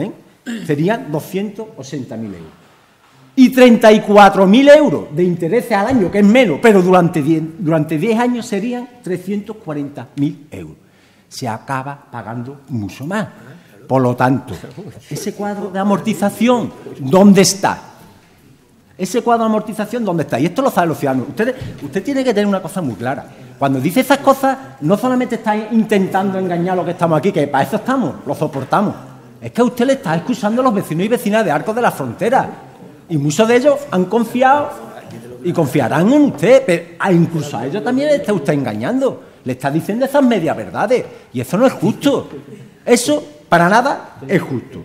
serían 280.000 euros. Y 34.000 euros de intereses al año, que es menos, pero durante 10 años serían 340.000 euros. Se acaba pagando mucho más. Por lo tanto, ese cuadro de amortización, ¿dónde está? Ese cuadro de amortización, ¿dónde está? Y esto lo saben los ciudadanos. Usted tiene que tener una cosa muy clara. Cuando dice esas cosas, no solamente está intentando engañar a los que estamos aquí, que para eso estamos, lo soportamos. Es que a usted le está escuchando a los vecinos y vecinas de Arcos de la Frontera. Y muchos de ellos han confiado y confiarán en usted, pero incluso a ellos también le está usted engañando. Le está diciendo esas medias verdades. Y eso no es justo. Eso, para nada, es justo.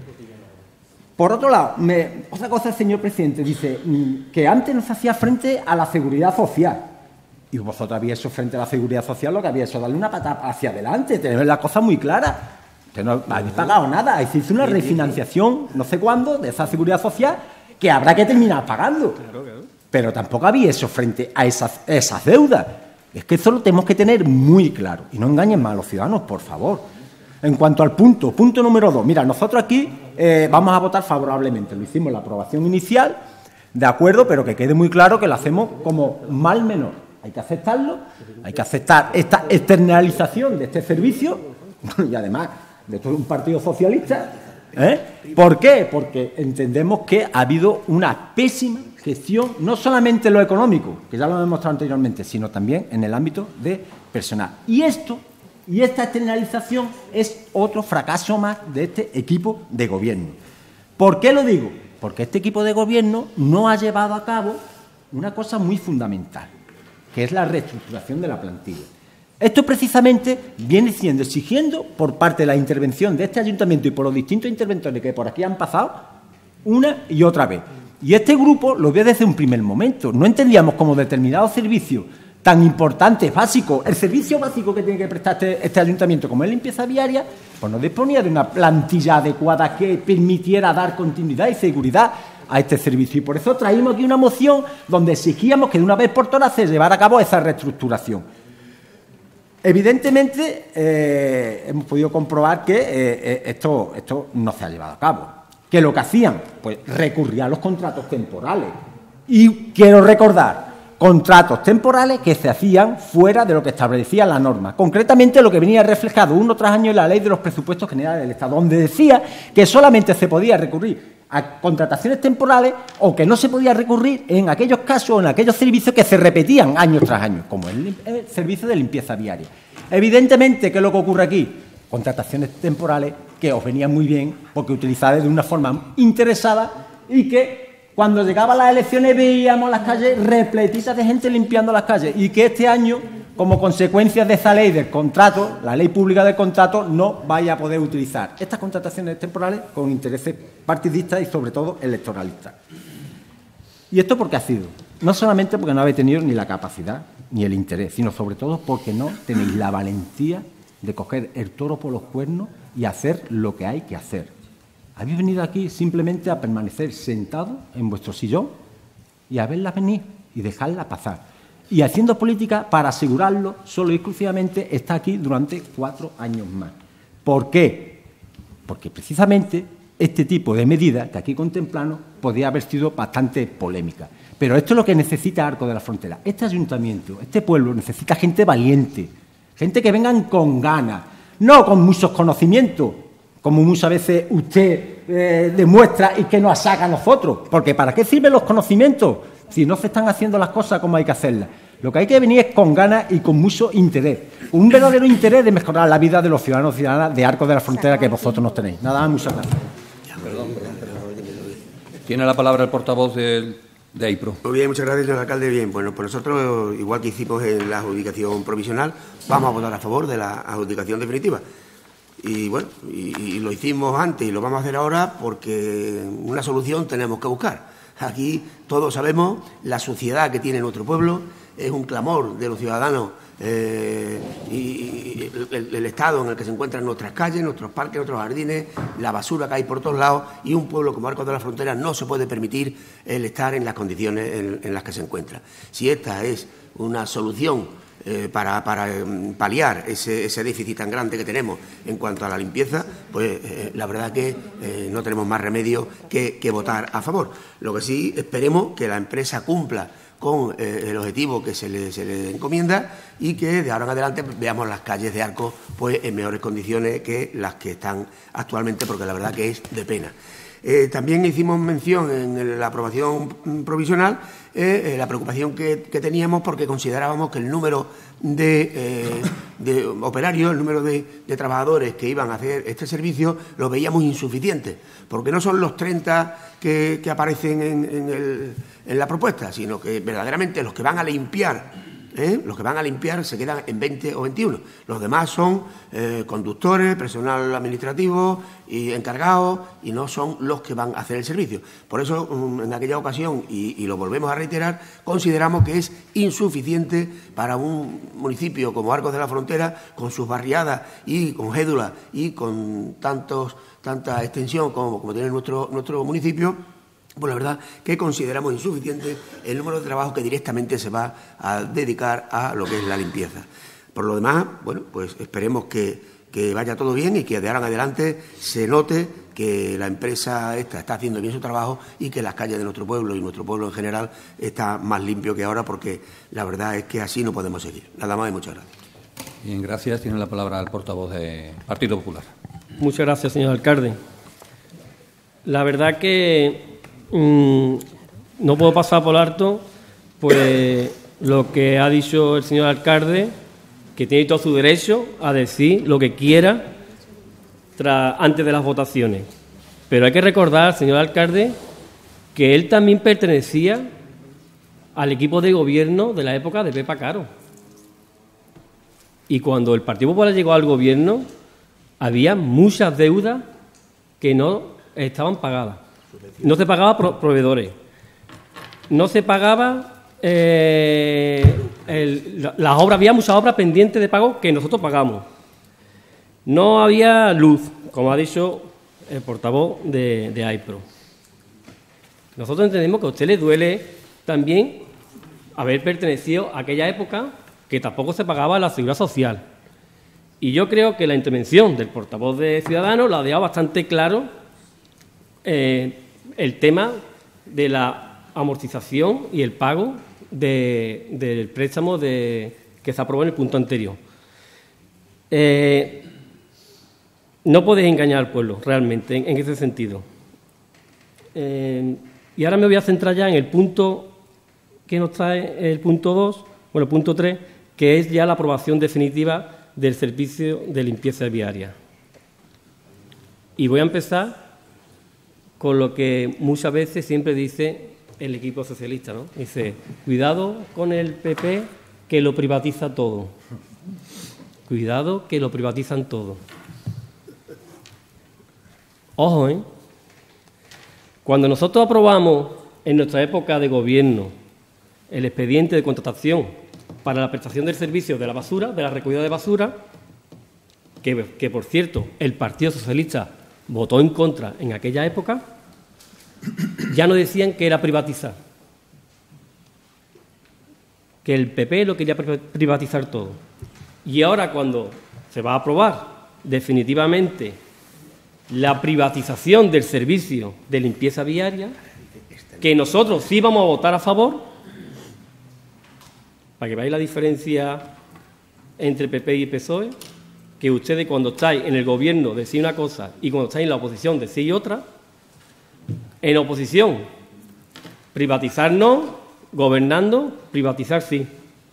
Por otro lado, otra cosa, señor presidente, dice que antes no se hacía frente a la seguridad social. Y vosotros habéis hecho frente a la seguridad social lo que había hecho, darle una patada hacia adelante, tener la cosa muy clara. Usted no habéis pagado nada. Se hizo una refinanciación, no sé cuándo, de esa seguridad social, que habrá que terminar pagando. Pero tampoco había hecho frente a esas deudas. Es que eso lo tenemos que tener muy claro. Y no engañen más a los ciudadanos, por favor. En cuanto al punto número 2. Mira, nosotros aquí vamos a votar favorablemente. Lo hicimos en la aprobación inicial, de acuerdo, pero que quede muy claro que lo hacemos como mal menor. Hay que aceptarlo, hay que aceptar esta externalización de este servicio, y además de todo un partido socialista. ¿Por qué? Porque entendemos que ha habido una pésima gestión, no solamente en lo económico, que ya lo hemos demostrado anteriormente, sino también en el ámbito de personal. Y esta externalización es otro fracaso más de este equipo de gobierno. ¿Por qué lo digo? Porque este equipo de gobierno no ha llevado a cabo una cosa muy fundamental, que es la reestructuración de la plantilla. Esto precisamente viene siendo exigiendo por parte de la intervención de este ayuntamiento y por los distintos interventores que por aquí han pasado una y otra vez. Y este grupo lo vio desde un primer momento. No entendíamos como determinados servicios tan importantes, básicos, el servicio básico que tiene que prestar este ayuntamiento como es limpieza viaria, pues no disponía de una plantilla adecuada que permitiera dar continuidad y seguridad a este servicio. Y por eso traímos aquí una moción donde exigíamos que de una vez por todas se llevara a cabo esa reestructuración. Evidentemente, hemos podido comprobar que esto no se ha llevado a cabo. ¿Qué es lo que hacían? Pues recurrían a los contratos temporales. Y quiero recordar, contratos temporales que se hacían fuera de lo que establecía la norma. Concretamente, lo que venía reflejado uno tras año en la Ley de los Presupuestos Generales del Estado, donde decía que solamente se podía recurrir a contrataciones temporales o que no se podía recurrir en aquellos casos o en aquellos servicios que se repetían año tras año, como el servicio de limpieza viaria. Evidentemente, ¿qué es lo que ocurre aquí? Contrataciones temporales que os venían muy bien porque utilizadas de una forma interesada y que cuando llegaban las elecciones veíamos las calles repletitas de gente limpiando las calles y que este año, como consecuencia de esa ley del contrato, la ley pública del contrato, no vaya a poder utilizar estas contrataciones temporales con intereses partidistas y sobre todo electoralistas. ¿Y esto por qué ha sido? No solamente porque no habéis tenido ni la capacidad ni el interés, sino sobre todo porque no tenéis la valentía de coger el toro por los cuernos y hacer lo que hay que hacer. Habéis venido aquí simplemente a permanecer sentado en vuestro sillón y a verla venir y dejarla pasar. Y haciendo política, para asegurarlo, solo y exclusivamente está aquí durante 4 años más. ¿Por qué? Porque precisamente este tipo de medidas que aquí contemplamos podría haber sido bastante polémica. Pero esto es lo que necesita Arcos de la Frontera. Este ayuntamiento, este pueblo necesita gente valiente, gente que vengan con ganas, no con muchos conocimientos, como muchas veces usted demuestra y que nos saca a nosotros. Porque ¿para qué sirven los conocimientos si no se están haciendo las cosas como hay que hacerlas? Lo que hay que venir es con ganas y con mucho interés. Un verdadero interés de mejorar la vida de los ciudadanos y ciudadanas de Arcos de la Frontera que vosotros nos tenéis. Nada más, muchas gracias. Tiene la palabra el portavoz de AIPRO. Muy bien, muchas gracias, señor alcalde. Bien, bueno, pues nosotros, igual que hicimos en la adjudicación provisional, vamos a votar a favor de la adjudicación definitiva. Y bueno, y lo hicimos antes y lo vamos a hacer ahora porque una solución tenemos que buscar. Aquí todos sabemos la suciedad que tiene nuestro pueblo, es un clamor de los ciudadanos y el estado en el que se encuentran nuestras calles, nuestros parques, nuestros jardines, la basura que hay por todos lados, y un pueblo como Arcos de la Frontera no se puede permitir el estar en las condiciones en las que se encuentra. Si esta es una solución para paliar ese déficit tan grande que tenemos en cuanto a la limpieza, pues la verdad que no tenemos más remedio que votar a favor. Lo que sí, esperemos que la empresa cumpla con el objetivo que se le encomienda y que de ahora en adelante veamos las calles de Arcos pues en mejores condiciones que las que están actualmente, porque la verdad que es de pena. También hicimos mención en la aprobación provisional la preocupación que teníamos porque considerábamos que el número de operarios, el número de trabajadores que iban a hacer este servicio, lo veíamos insuficiente, porque no son los 30 que aparecen en la propuesta, sino que verdaderamente los que van a limpiar. Los que van a limpiar se quedan en 20 o 21. Los demás son conductores, personal administrativo y encargados, y no son los que van a hacer el servicio. Por eso, en aquella ocasión, y lo volvemos a reiterar, consideramos que es insuficiente para un municipio como Arcos de la Frontera, con sus barriadas y con cédulas y con tanta extensión como tiene nuestro municipio. Pues la verdad que consideramos insuficiente el número de trabajo que directamente se va a dedicar a lo que es la limpieza. Por lo demás, bueno, pues esperemos que vaya todo bien y que de ahora en adelante se note que la empresa esta está haciendo bien su trabajo y que las calles de nuestro pueblo y nuestro pueblo en general está más limpio que ahora, porque la verdad es que así no podemos seguir. Nada más y muchas gracias. Bien, gracias. Tiene la palabra el portavoz del Partido Popular. Muchas gracias, señor alcalde. La verdad que no puedo pasar por alto pues lo que ha dicho el señor alcalde, que tiene todo su derecho a decir lo que quiera antes de las votaciones. Pero hay que recordar, señor alcalde, que él también pertenecía al equipo de gobierno de la época de Pepa Caro. Y cuando el Partido Popular llegó al gobierno, había muchas deudas que no estaban pagadas. No se pagaba proveedores, no se pagaba las obras, había muchas obras pendientes de pago que nosotros pagamos. No había luz, como ha dicho el portavoz de AIPRO. Nosotros entendemos que a usted le duele también haber pertenecido a aquella época que tampoco se pagaba la seguridad social. Y yo creo que la intervención del portavoz de Ciudadanos lo ha dejado bastante claro. El tema de la amortización y el pago del préstamo que se aprobó en el punto anterior. No podéis engañar al pueblo, realmente, en ese sentido. Y ahora me voy a centrar ya en el punto que nos trae el punto 2, bueno, el punto 3, que es ya la aprobación definitiva del servicio de limpieza viaria. Y voy a empezar con lo que muchas veces siempre dice el equipo socialista, ¿no? Dice, cuidado con el PP que lo privatiza todo. Cuidado que lo privatizan todo. Ojo, ¿eh? Cuando nosotros aprobamos en nuestra época de gobierno el expediente de contratación para la prestación del servicio de la basura, de la recogida de basura, que por cierto el Partido Socialista votó en contra en aquella época, ya nos decían que era privatizar, que el PP lo quería privatizar todo. Y ahora, cuando se va a aprobar definitivamente la privatización del servicio de limpieza viaria, que nosotros sí vamos a votar a favor, para que veáis la diferencia entre PP y PSOE, que ustedes cuando estáis en el gobierno decís una cosa y cuando estáis en la oposición decís otra. En oposición, privatizar no, gobernando, privatizar sí.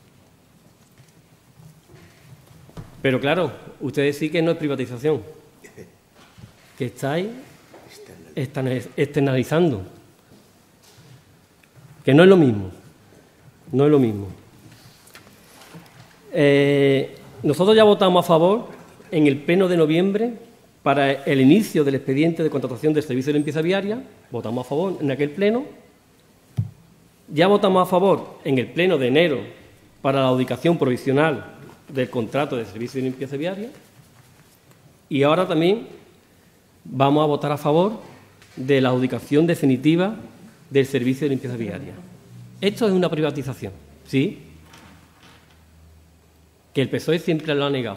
Pero claro, ustedes sí que no es privatización, que estáis externalizando, que no es lo mismo, no es lo mismo. Nosotros ya votamos a favor en el pleno de noviembre para el inicio del expediente de contratación del servicio de limpieza viaria, votamos a favor en aquel pleno. Ya votamos a favor en el pleno de enero para la adjudicación provisional del contrato de servicio de limpieza viaria y ahora también vamos a votar a favor de la adjudicación definitiva del servicio de limpieza viaria. Esto es una privatización, ¿sí? Que el PSOE siempre lo ha negado,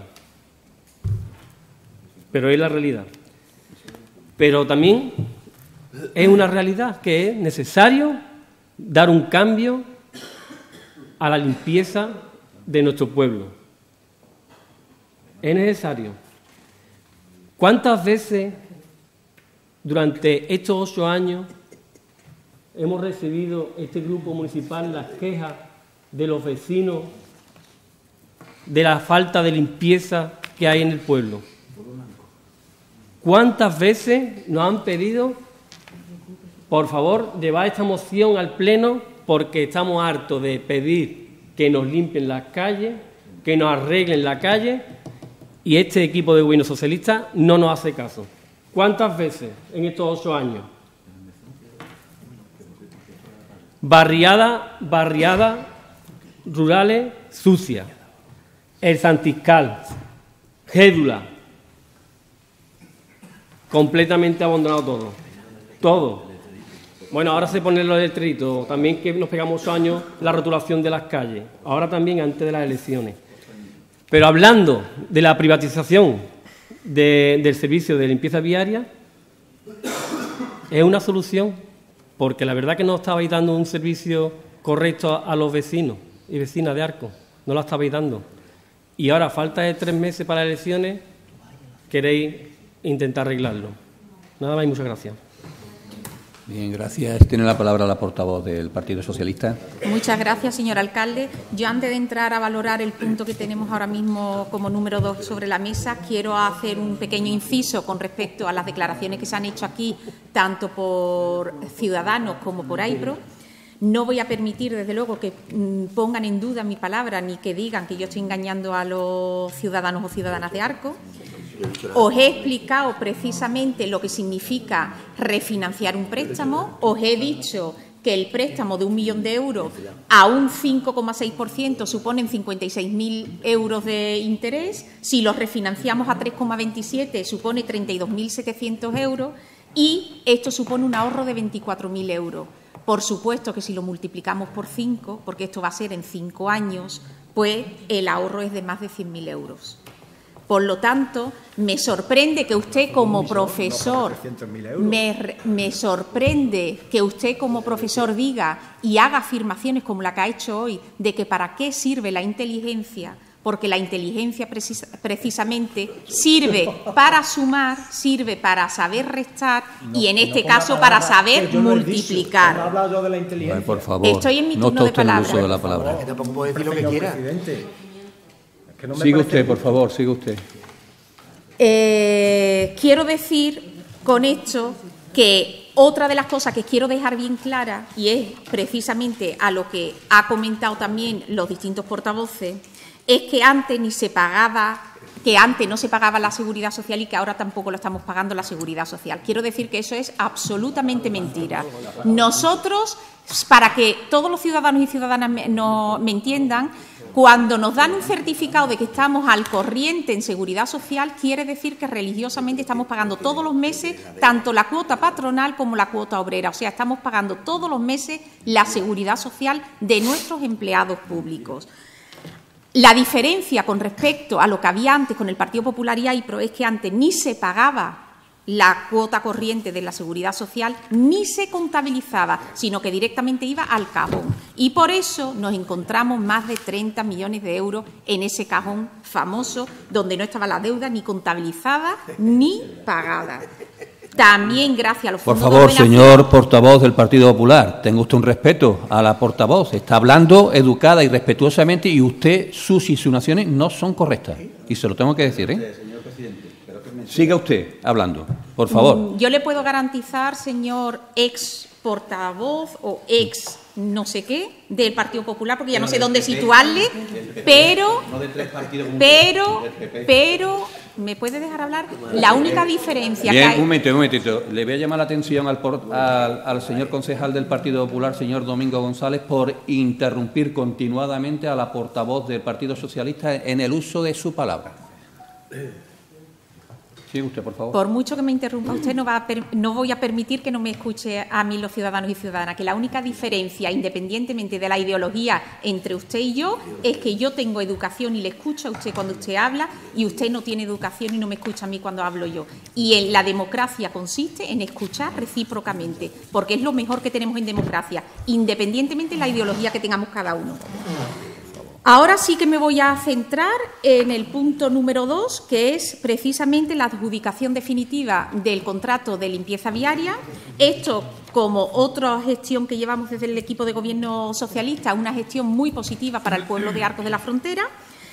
pero es la realidad. Pero también es una realidad que es necesario dar un cambio a la limpieza de nuestro pueblo. Es necesario. ¿Cuántas veces durante estos 8 años hemos recibido este grupo municipal las quejas de los vecinos de la falta de limpieza que hay en el pueblo? ¿Cuántas veces nos han pedido, por favor, llevar esta moción al Pleno porque estamos hartos de pedir que nos limpien las calles, que nos arreglen la calle, y este equipo de gobierno socialista no nos hace caso? ¿Cuántas veces en estos 8 años? Barriadas rurales sucias, el Santiscal, Gédula, completamente abandonado todo. Todo. Bueno, ahora se pone lo del trito, también que nos pegamos 8 años la rotulación de las calles, ahora también antes de las elecciones. Pero hablando de la privatización del servicio de limpieza viaria, es una solución, porque la verdad que no estabais dando un servicio correcto a los vecinos y vecinas de Arcos, no lo estabais dando. Y ahora, a falta de 3 meses para las elecciones, queréis intentar arreglarlo. Nada más y muchas gracias. Bien, gracias. Tiene la palabra la portavoz del Partido Socialista. Muchas gracias, señor alcalde. Yo, antes de entrar a valorar el punto que tenemos ahora mismo como número 2 sobre la mesa, quiero hacer un pequeño inciso con respecto a las declaraciones que se han hecho aquí, tanto por Ciudadanos como por AIPRO. No voy a permitir, desde luego, que pongan en duda mi palabra ni que digan que yo estoy engañando a los ciudadanos o ciudadanas de Arcos. Os he explicado precisamente lo que significa refinanciar un préstamo. Os he dicho que el préstamo de 1 millón de euros a un 5,6% suponen 56.000 euros de interés. Si los refinanciamos a 3,27 supone 32.700 euros y esto supone un ahorro de 24.000 euros. Por supuesto que si lo multiplicamos por 5, porque esto va a ser en 5 años, pues el ahorro es de más de 100.000 euros. Por lo tanto, me sorprende que usted como profesor, me sorprende que usted como profesor diga y haga afirmaciones como la que ha hecho hoy, de que para qué sirve la inteligencia, porque la inteligencia precisamente sirve para sumar, sirve para saber restar y en este caso para saber multiplicar. No he hablado yo de la inteligencia. Por favor, estoy en mi turno no está de usted en el uso palabra. de la palabra. Que tampoco puede decir lo que quiera. Sigue usted, por favor, sigue usted. Quiero decir con esto que otra de las cosas que quiero dejar bien clara, y es precisamente a lo que ha comentado también los distintos portavoces, es que antes no se pagaba la seguridad social y que ahora tampoco lo estamos pagando la seguridad social. Quiero decir que eso es absolutamente mentira. Nosotros, para que todos los ciudadanos y ciudadanas me entiendan, cuando nos dan un certificado de que estamos al corriente en seguridad social, quiere decir que religiosamente estamos pagando todos los meses tanto la cuota patronal como la cuota obrera. O sea, estamos pagando todos los meses la seguridad social de nuestros empleados públicos. La diferencia con respecto a lo que había antes con el Partido Popular y AIPRO es que antes ni se pagaba la cuota corriente de la seguridad social ni se contabilizaba, sino que directamente iba al cajón. Y por eso nos encontramos más de 30 millones de euros en ese cajón famoso donde no estaba la deuda ni contabilizada ni pagada. También gracias a los fondos Por favor, de ordenación. señor portavoz del Partido Popular, tenga usted un respeto a la portavoz. Está hablando educada y respetuosamente y usted, sus insinuaciones no son correctas. Y se lo tengo que decir, ¿eh? Siga usted hablando, por favor. Yo le puedo garantizar, señor ex portavoz o ex no sé qué del Partido Popular, porque ya no sé dónde situarle, pero ¿me puede dejar hablar? La única diferencia que hay... Un momentito. Le voy a llamar la atención al señor concejal del Partido Popular, señor Domingo González, por interrumpir continuadamente a la portavoz del Partido Socialista en el uso de su palabra. Sigue usted, por favor. Por mucho que me interrumpa usted, no voy a permitir que no me escuche a mí los ciudadanos y ciudadanas, que la única diferencia, independientemente de la ideología entre usted y yo, es que yo tengo educación y le escucho a usted cuando usted habla y usted no tiene educación y no me escucha a mí cuando hablo yo. Y la democracia consiste en escuchar recíprocamente, porque es lo mejor que tenemos en democracia, independientemente de la ideología que tengamos cada uno. Ahora sí que me voy a centrar en el punto número 2, que es precisamente la adjudicación definitiva del contrato de limpieza viaria. Esto, como otra gestión que llevamos desde el equipo de Gobierno socialista, una gestión muy positiva para el pueblo de Arcos de la Frontera.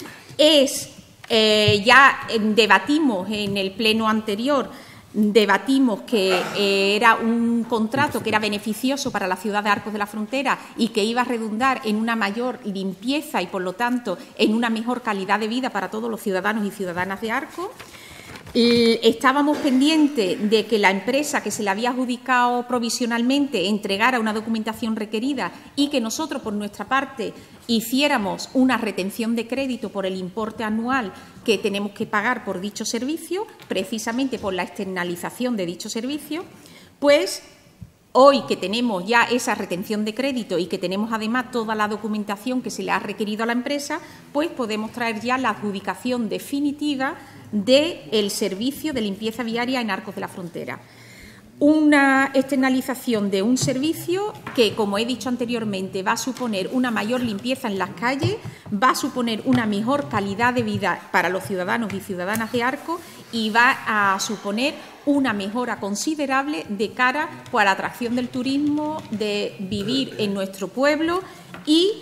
Ya debatimos en el pleno anterior, que era un contrato que era beneficioso para la ciudad de Arcos de la Frontera y que iba a redundar en una mayor limpieza y, por lo tanto, en una mejor calidad de vida para todos los ciudadanos y ciudadanas de Arcos. Estábamos pendientes de que la empresa que se le había adjudicado provisionalmente entregara una documentación requerida y que nosotros, por nuestra parte, hiciéramos una retención de crédito por el importe anual que tenemos que pagar por dicho servicio, precisamente por la externalización de dicho servicio. Pues hoy que tenemos ya esa retención de crédito y que tenemos además toda la documentación que se le ha requerido a la empresa, pues podemos traer ya la adjudicación definitiva del servicio de limpieza viaria en Arcos de la Frontera. Una externalización de un servicio que, como he dicho anteriormente, va a suponer una mayor limpieza en las calles, va a suponer una mejor calidad de vida para los ciudadanos y ciudadanas de Arcos y va a suponer una mejora considerable de cara a la atracción del turismo, de vivir en nuestro pueblo y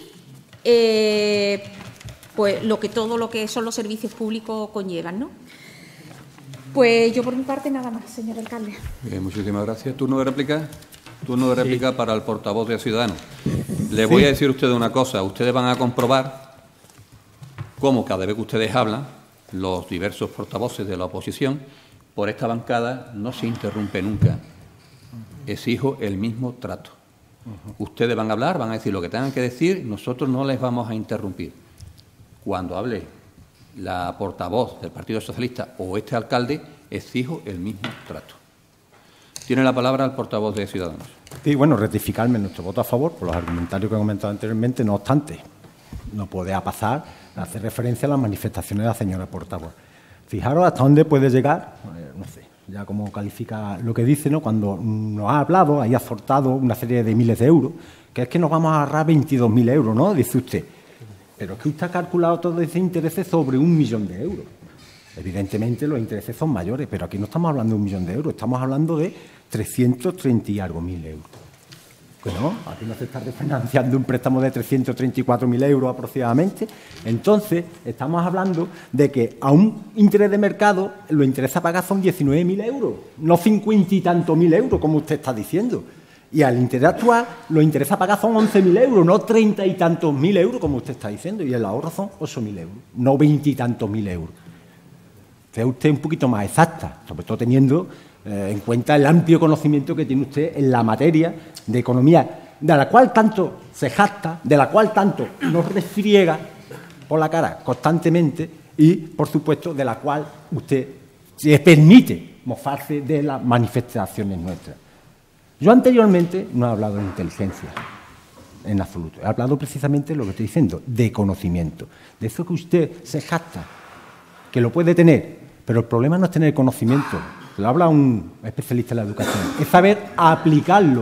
pues todo lo que son los servicios públicos conllevan, ¿no? Pues yo por mi parte nada más, señor alcalde. Bien, muchísimas gracias. ¿Turno de réplica? Turno de réplica para el portavoz de Ciudadanos. Les voy a decir a ustedes una cosa. Ustedes van a comprobar cómo cada vez que ustedes hablan, los diversos portavoces de la oposición, por esta bancada no se interrumpe nunca. Exijo el mismo trato. Ustedes van a hablar, van a decir lo que tengan que decir, nosotros no les vamos a interrumpir. Cuando hable la portavoz del Partido Socialista o este alcalde, exijo el mismo trato. Tiene la palabra el portavoz de Ciudadanos. Sí, bueno, rectificarme nuestro voto a favor por los argumentarios que he comentado anteriormente. No obstante, no puede pasar a hacer referencia a las manifestaciones de la señora portavoz. Fijaros hasta dónde puede llegar, no sé, ya como califica lo que dice, ¿no? Cuando nos ha hablado, ahí ha soltado una serie de miles de euros, que es que nos vamos a ahorrar 22.000 euros, ¿no? Dice usted. Pero es que usted ha calculado todos esos intereses sobre 1 millón de euros. Evidentemente los intereses son mayores, pero aquí no estamos hablando de 1 millón de euros, estamos hablando de 330 y algo mil euros. Bueno, aquí no se está refinanciando un préstamo de 334.000 euros aproximadamente. Entonces, estamos hablando de que a un interés de mercado lo interesa pagar son 19.000 euros, no 50 y tantos mil euros, como usted está diciendo. Y al interés actual lo interesa pagar son 11.000 euros, no 30 y tantos mil euros, como usted está diciendo. Y el ahorro son 8.000 euros, no 20 y tantos mil euros. Sea usted un poquito más exacta, sobre todo teniendo en cuenta el amplio conocimiento que tiene usted en la materia de economía, de la cual tanto se jacta, de la cual tanto nos refriega por la cara constantemente y, por supuesto, de la cual usted se permite mofarse de las manifestaciones nuestras. Yo anteriormente no he hablado de inteligencia, en absoluto. He hablado precisamente de lo que estoy diciendo, de conocimiento. De eso que usted se jacta, que lo puede tener, pero el problema no es tener conocimiento, lo habla un especialista en la educación, es saber aplicarlo.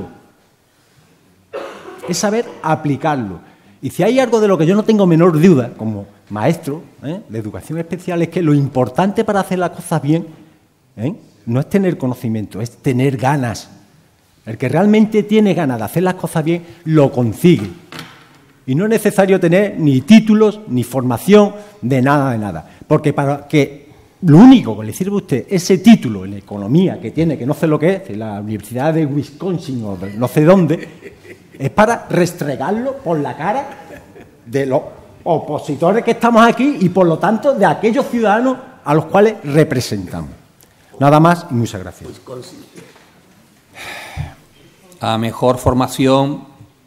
Es saber aplicarlo. Y si hay algo de lo que yo no tengo menor duda, como maestro de educación especial, es que lo importante para hacer las cosas bien no es tener conocimiento, es tener ganas. El que realmente tiene ganas de hacer las cosas bien, lo consigue. Y no es necesario tener ni títulos, ni formación, de nada. Porque para que lo único que le sirve a usted ese título en economía que tiene, que no sé lo que es, en la Universidad de Wisconsin o de no sé dónde, es para restregarlo por la cara de los opositores que estamos aquí y, por lo tanto, de aquellos ciudadanos a los cuales representamos. Nada más y muchas gracias. A mejor formación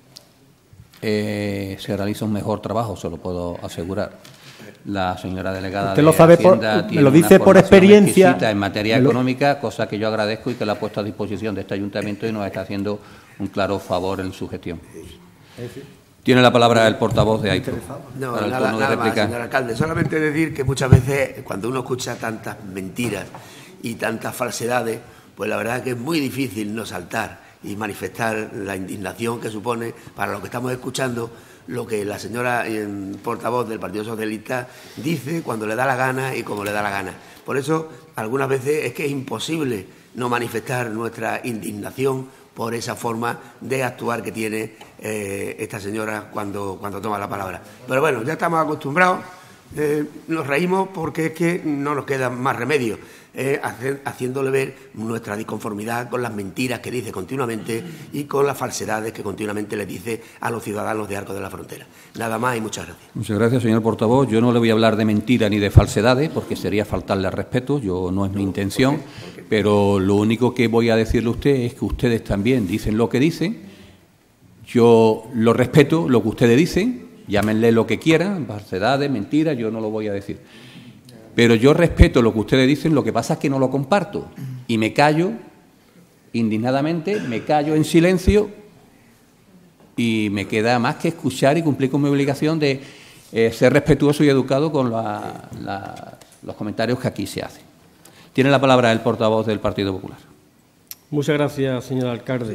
se realiza un mejor trabajo, se lo puedo asegurar. La señora delegada usted lo sabe me lo dice por experiencia en materia económica, cosa que yo agradezco y que la ha puesto a disposición de este ayuntamiento y nos está haciendo un claro favor en su gestión. Tiene la palabra el portavoz de AIPRO. No, nada más, señor alcalde. Solamente decir que muchas veces, cuando uno escucha tantas mentiras y tantas falsedades, pues la verdad es que es muy difícil no saltar y manifestar la indignación que supone para lo que estamos escuchando lo que la señora portavoz del Partido Socialista dice cuando le da la gana y como le da la gana. Por eso, algunas veces es que es imposible no manifestar nuestra indignación por esa forma de actuar que tiene esta señora cuando toma la palabra. Pero bueno, ya estamos acostumbrados, nos reímos porque es que no nos queda más remedio. Haciéndole ver nuestra disconformidad con las mentiras que dice continuamente y con las falsedades que continuamente le dice a los ciudadanos de Arcos de la Frontera. Nada más y muchas gracias. Muchas gracias, señor portavoz. Yo no le voy a hablar de mentiras ni de falsedades porque sería faltarle al respeto, no es mi intención, pero lo único que voy a decirle a usted es que ustedes también dicen lo que dicen. Yo lo respeto, lo que ustedes dicen, llámenle lo que quieran, falsedades, mentiras, yo no lo voy a decir. Pero yo respeto lo que ustedes dicen, lo que pasa es que no lo comparto. Y me callo, indignadamente, me callo en silencio y me queda más que escuchar y cumplir con mi obligación de ser respetuoso y educado con los comentarios que aquí se hacen. Tiene la palabra el portavoz del Partido Popular. Muchas gracias, señor alcalde.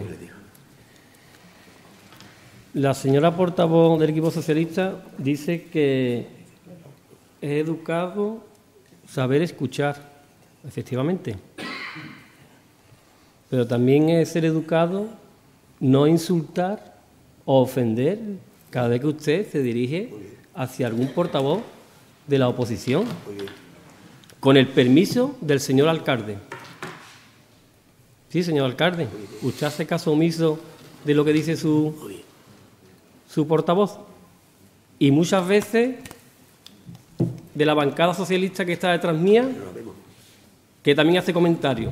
La señora portavoz del equipo socialista dice que es educado saber escuchar, efectivamente. Pero también es ser educado no insultar o ofender cada vez que usted se dirige hacia algún portavoz de la oposición, con el permiso del señor alcalde. Sí, señor alcalde, ¿usted hace caso omiso de lo que dice su portavoz? Y muchas veces de la bancada socialista que está detrás mía, que también hace comentarios.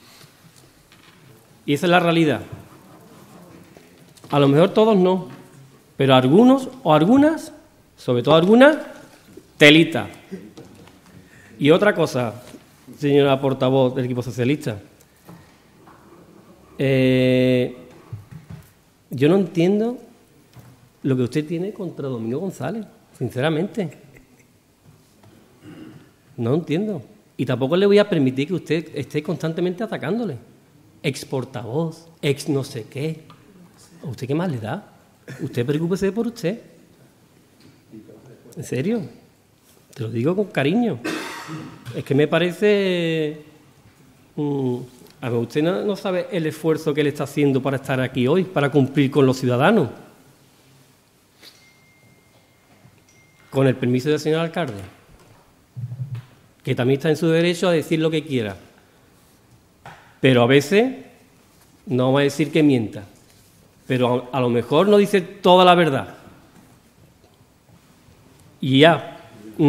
Y esa es la realidad. A lo mejor todos no, pero algunos o algunas, sobre todo algunas, telita. Y otra cosa, señora portavoz del equipo socialista, yo no entiendo lo que usted tiene contra Domingo González, sinceramente. No entiendo. Y tampoco le voy a permitir que usted esté constantemente atacándole. Ex portavoz, ex no sé qué. ¿A usted qué más le da? Usted preocúpese por usted. ¿En serio? Te lo digo con cariño. Es que me parece... a ver, usted no sabe el esfuerzo que él está haciendo para estar aquí hoy, para cumplir con los ciudadanos. Con el permiso del señor alcalde, que también está en su derecho a decir lo que quiera. Pero a veces no vamos a decir que mienta, pero a lo mejor no dice toda la verdad. Y ya,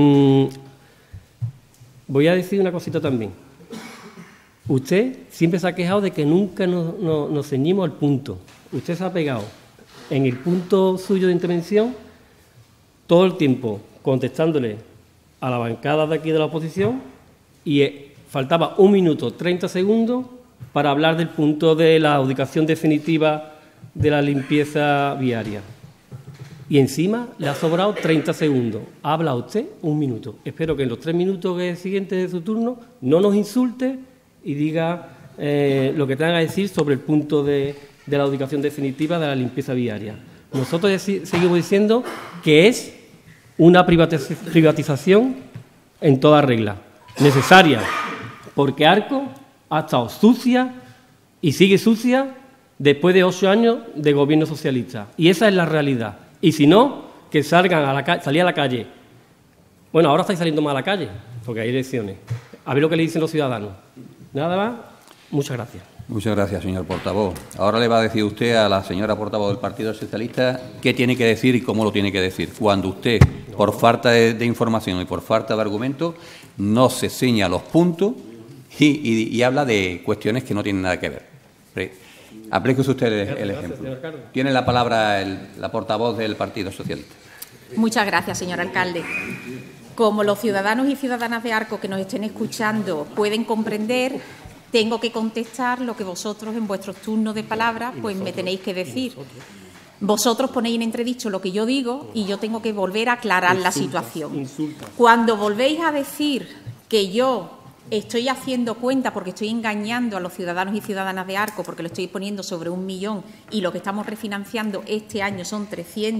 voy a decir una cosita también. Usted siempre se ha quejado de que nunca nos ceñimos al punto. Usted se ha pegado en el punto suyo de intervención todo el tiempo contestándole a la bancada de aquí de la oposición y faltaba 1 minuto 30 segundos para hablar del punto de la adjudicación definitiva de la limpieza viaria. Y encima le ha sobrado 30 segundos. Habla usted 1 minuto. Espero que en los 3 minutos siguientes de su turno no nos insulte y diga lo que tenga que decir sobre el punto de la adjudicación definitiva de la limpieza viaria. Nosotros seguimos diciendo que es una privatización en toda regla, necesaria, porque Arcos ha estado sucia y sigue sucia después de 8 años de gobierno socialista. Y esa es la realidad. Y si no, que salgan salir a la calle. Bueno, ahora estáis saliendo más a la calle, porque hay elecciones. A ver lo que le dicen los ciudadanos. Nada más, muchas gracias. Muchas gracias, señor portavoz. Ahora le va a decir usted a la señora portavoz del Partido Socialista qué tiene que decir y cómo lo tiene que decir. Cuando usted, por falta de información y por falta de argumentos, no se ciña los puntos y habla de cuestiones que no tienen nada que ver. Aplíquese usted el ejemplo. Tiene la palabra la portavoz del Partido Socialista. Muchas gracias, señor alcalde. Como los ciudadanos y ciudadanas de Arcos que nos estén escuchando pueden comprender, tengo que contestar lo que vosotros en vuestros turnos de palabra pues me tenéis que decir. Vosotros ponéis en entredicho lo que yo digo y yo tengo que volver a aclarar la situación. Cuando volvéis a decir que yo estoy haciendo cuenta porque estoy engañando a los ciudadanos y ciudadanas de Arcos porque lo estoy poniendo sobre 1 millón y lo que estamos refinanciando este año son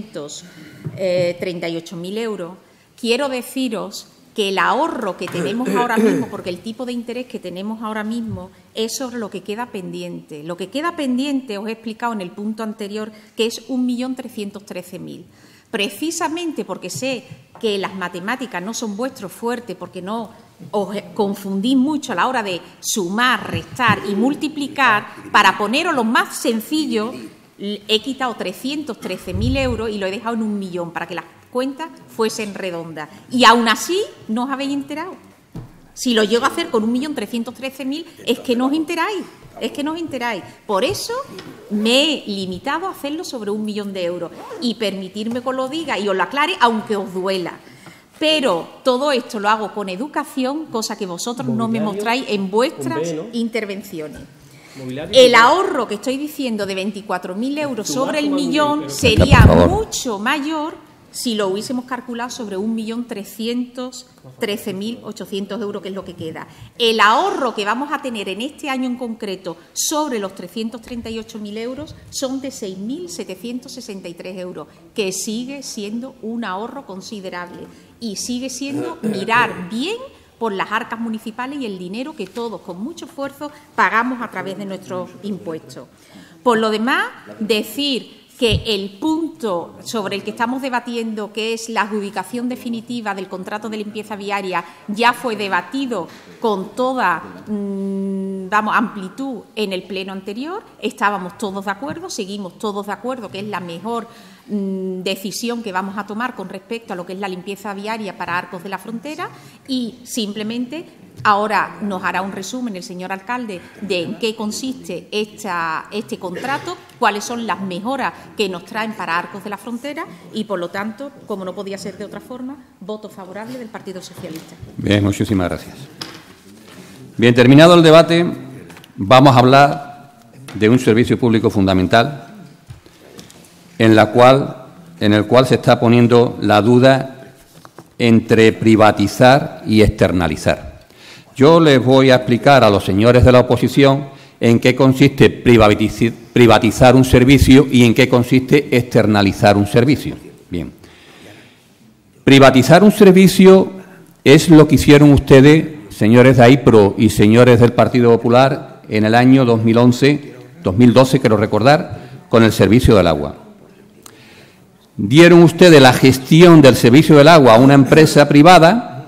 338.000 euros, quiero deciros que el ahorro que tenemos ahora mismo, porque el tipo de interés que tenemos ahora mismo es sobre lo que queda pendiente. Lo que queda pendiente os he explicado en el punto anterior, que es 1.313.000. Precisamente porque sé que las matemáticas no son vuestro fuerte, porque no os confundís mucho a la hora de sumar, restar y multiplicar, para poneros lo más sencillo, he quitado 313.000 euros y lo he dejado en 1 millón para que las cuentas fuesen redondas. Y aún así no os habéis enterado. Si lo llego a hacer con 1.313.000 es que no os enteráis. Es que no os enteráis. Por eso me he limitado a hacerlo sobre 1 millón de euros. Y permitirme que os lo diga y os lo aclare, aunque os duela. Pero todo esto lo hago con educación, cosa que vosotros no me mostráis en vuestras intervenciones. El ahorro que estoy diciendo de 24.000 euros sobre el millón sería mucho mayor si lo hubiésemos calculado sobre 1.313.800 euros, que es lo que queda. El ahorro que vamos a tener en este año en concreto sobre los 338.000 euros son de 6.763 euros, que sigue siendo un ahorro considerable y sigue siendo mirar bien por las arcas municipales y el dinero que todos, con mucho esfuerzo, pagamos a través de nuestros impuestos. Por lo demás, decir que el punto sobre el que estamos debatiendo, que es la adjudicación definitiva del contrato de limpieza viaria, ya fue debatido con toda amplitud en el pleno anterior. Estábamos todos de acuerdo, seguimos todos de acuerdo que es la mejor decisión que vamos a tomar con respecto a lo que es la limpieza viaria para Arcos de la Frontera, y simplemente ahora nos hará un resumen el señor alcalde de en qué consiste este contrato, cuáles son las mejoras que nos traen para Arcos de la Frontera y, por lo tanto, como no podía ser de otra forma, voto favorable del Partido Socialista. Bien, muchísimas gracias. Bien, terminado el debate, vamos a hablar de un servicio público fundamental en el cual se está poniendo la duda entre privatizar y externalizar. yo les voy a explicar a los señores de la oposición en qué consiste privatizar un servicio y en qué consiste externalizar un servicio. Bien. Privatizar un servicio es lo que hicieron ustedes, señores de AIPRO y señores del Partido Popular, en el año 2012, quiero recordar, con el servicio del agua. Dieron ustedes la gestión del servicio del agua a una empresa privada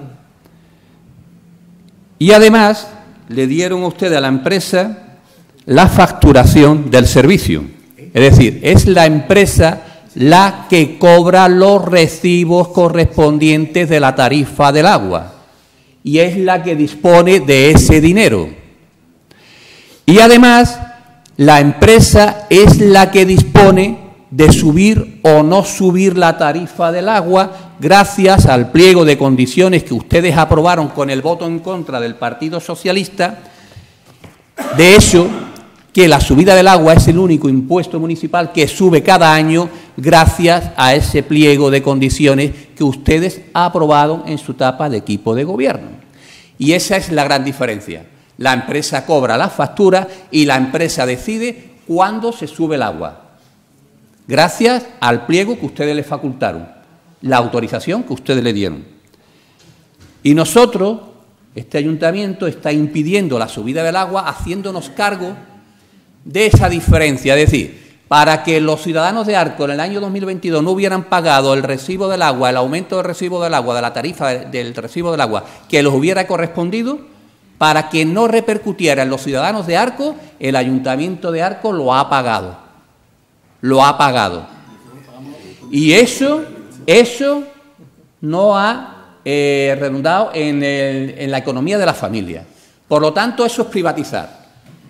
y además le dieron a ustedes a la empresa la facturación del servicio. Es decir, es la empresa la que cobra los recibos correspondientes de la tarifa del agua y es la que dispone de ese dinero. Y además, la empresa es la que dispone de subir o no subir la tarifa del agua gracias al pliego de condiciones que ustedes aprobaron con el voto en contra del Partido Socialista. De hecho, que la subida del agua es el único impuesto municipal que sube cada año gracias a ese pliego de condiciones que ustedes aprobaron en su etapa de equipo de gobierno. Y esa es la gran diferencia. La empresa cobra la factura y la empresa decide cuándo se sube el agua, gracias al pliego que ustedes le facultaron, la autorización que ustedes le dieron. Y nosotros, este ayuntamiento, está impidiendo la subida del agua haciéndonos cargo de esa diferencia. Es decir, para que los ciudadanos de Arco en el año 2022 no hubieran pagado el recibo del agua, el aumento del recibo del agua, de la tarifa del recibo del agua, que los hubiera correspondido, para que no repercutiera en los ciudadanos de Arco, el Ayuntamiento de Arco lo ha pagado. Lo ha pagado. Y eso no ha redundado en la economía de la familia. Por lo tanto, eso es privatizar.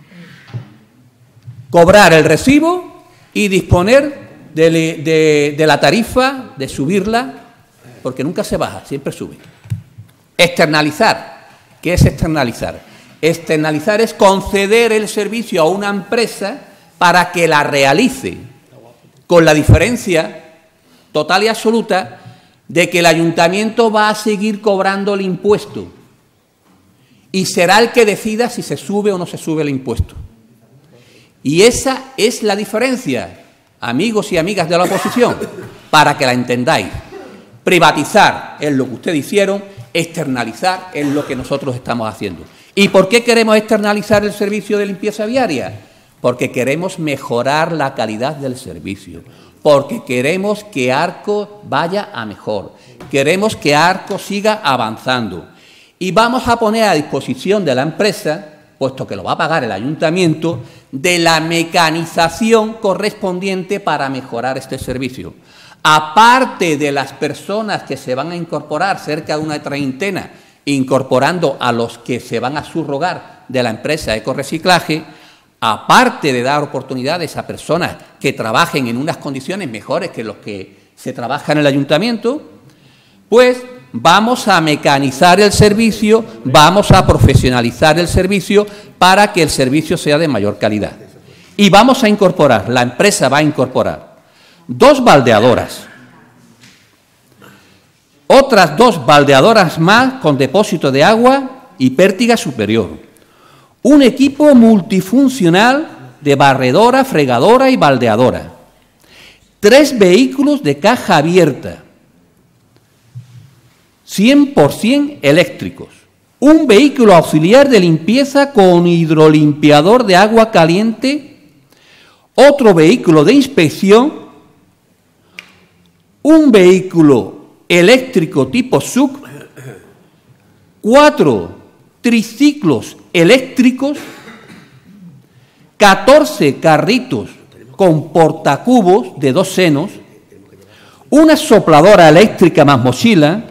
Cobrar el recibo y disponer de la tarifa, de subirla, porque nunca se baja, siempre sube. Externalizar. ¿Qué es externalizar? Externalizar es conceder el servicio a una empresa para que la realice, con la diferencia total y absoluta de que el ayuntamiento va a seguir cobrando el impuesto y será el que decida si se sube o no se sube el impuesto. Y esa es la diferencia, amigos y amigas de la oposición, para que la entendáis. Privatizar es lo que ustedes hicieron, externalizar es lo que nosotros estamos haciendo. ¿Y por qué queremos externalizar el servicio de limpieza viaria? Porque queremos mejorar la calidad del servicio, porque queremos que Arco vaya a mejor, queremos que Arco siga avanzando y vamos a poner a disposición de la empresa, puesto que lo va a pagar el ayuntamiento, de la mecanización correspondiente para mejorar este servicio. Aparte de las personas que se van a incorporar, cerca de una treintena, incorporando a los que se van a subrogar de la empresa Ecoreciclaje, aparte de dar oportunidades a personas que trabajen en unas condiciones mejores que los que se trabaja en el ayuntamiento, pues vamos a mecanizar el servicio, vamos a profesionalizar el servicio para que el servicio sea de mayor calidad. Y vamos a incorporar, la empresa va a incorporar 2 baldeadoras, otras 2 baldeadoras más con depósito de agua y pértiga superior, un equipo multifuncional de barredora, fregadora y baldeadora, 3 vehículos de caja abierta, 100% eléctricos, un vehículo auxiliar de limpieza con hidrolimpiador de agua caliente, otro vehículo de inspección, un vehículo eléctrico tipo SUC, 4 triciclos eléctricos, 14 carritos con portacubos de 2 senos, una sopladora eléctrica más mochila,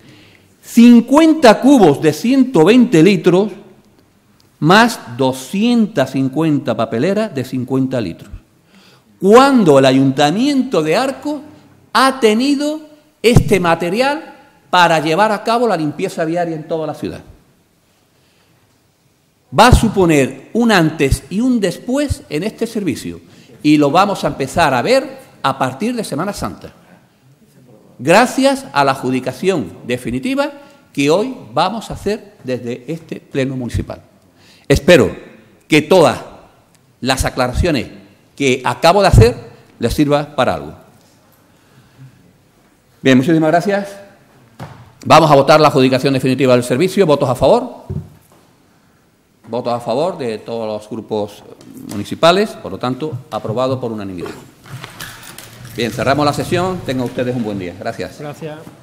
50 cubos de 120 litros, más 250 papeleras de 50 litros. Cuando el Ayuntamiento de Arco ha tenido este material para llevar a cabo la limpieza viaria en toda la ciudad. Va a suponer un antes y un después en este servicio y lo vamos a empezar a ver a partir de Semana Santa, gracias a la adjudicación definitiva que hoy vamos a hacer desde este Pleno Municipal. Espero que todas las aclaraciones que acabo de hacer les sirva para algo. Bien, muchísimas gracias. Vamos a votar la adjudicación definitiva del servicio. ¿Votos a favor? Votos a favor de todos los grupos municipales. Por lo tanto, aprobado por unanimidad. Bien, cerramos la sesión. Tengan ustedes un buen día. Gracias. Gracias.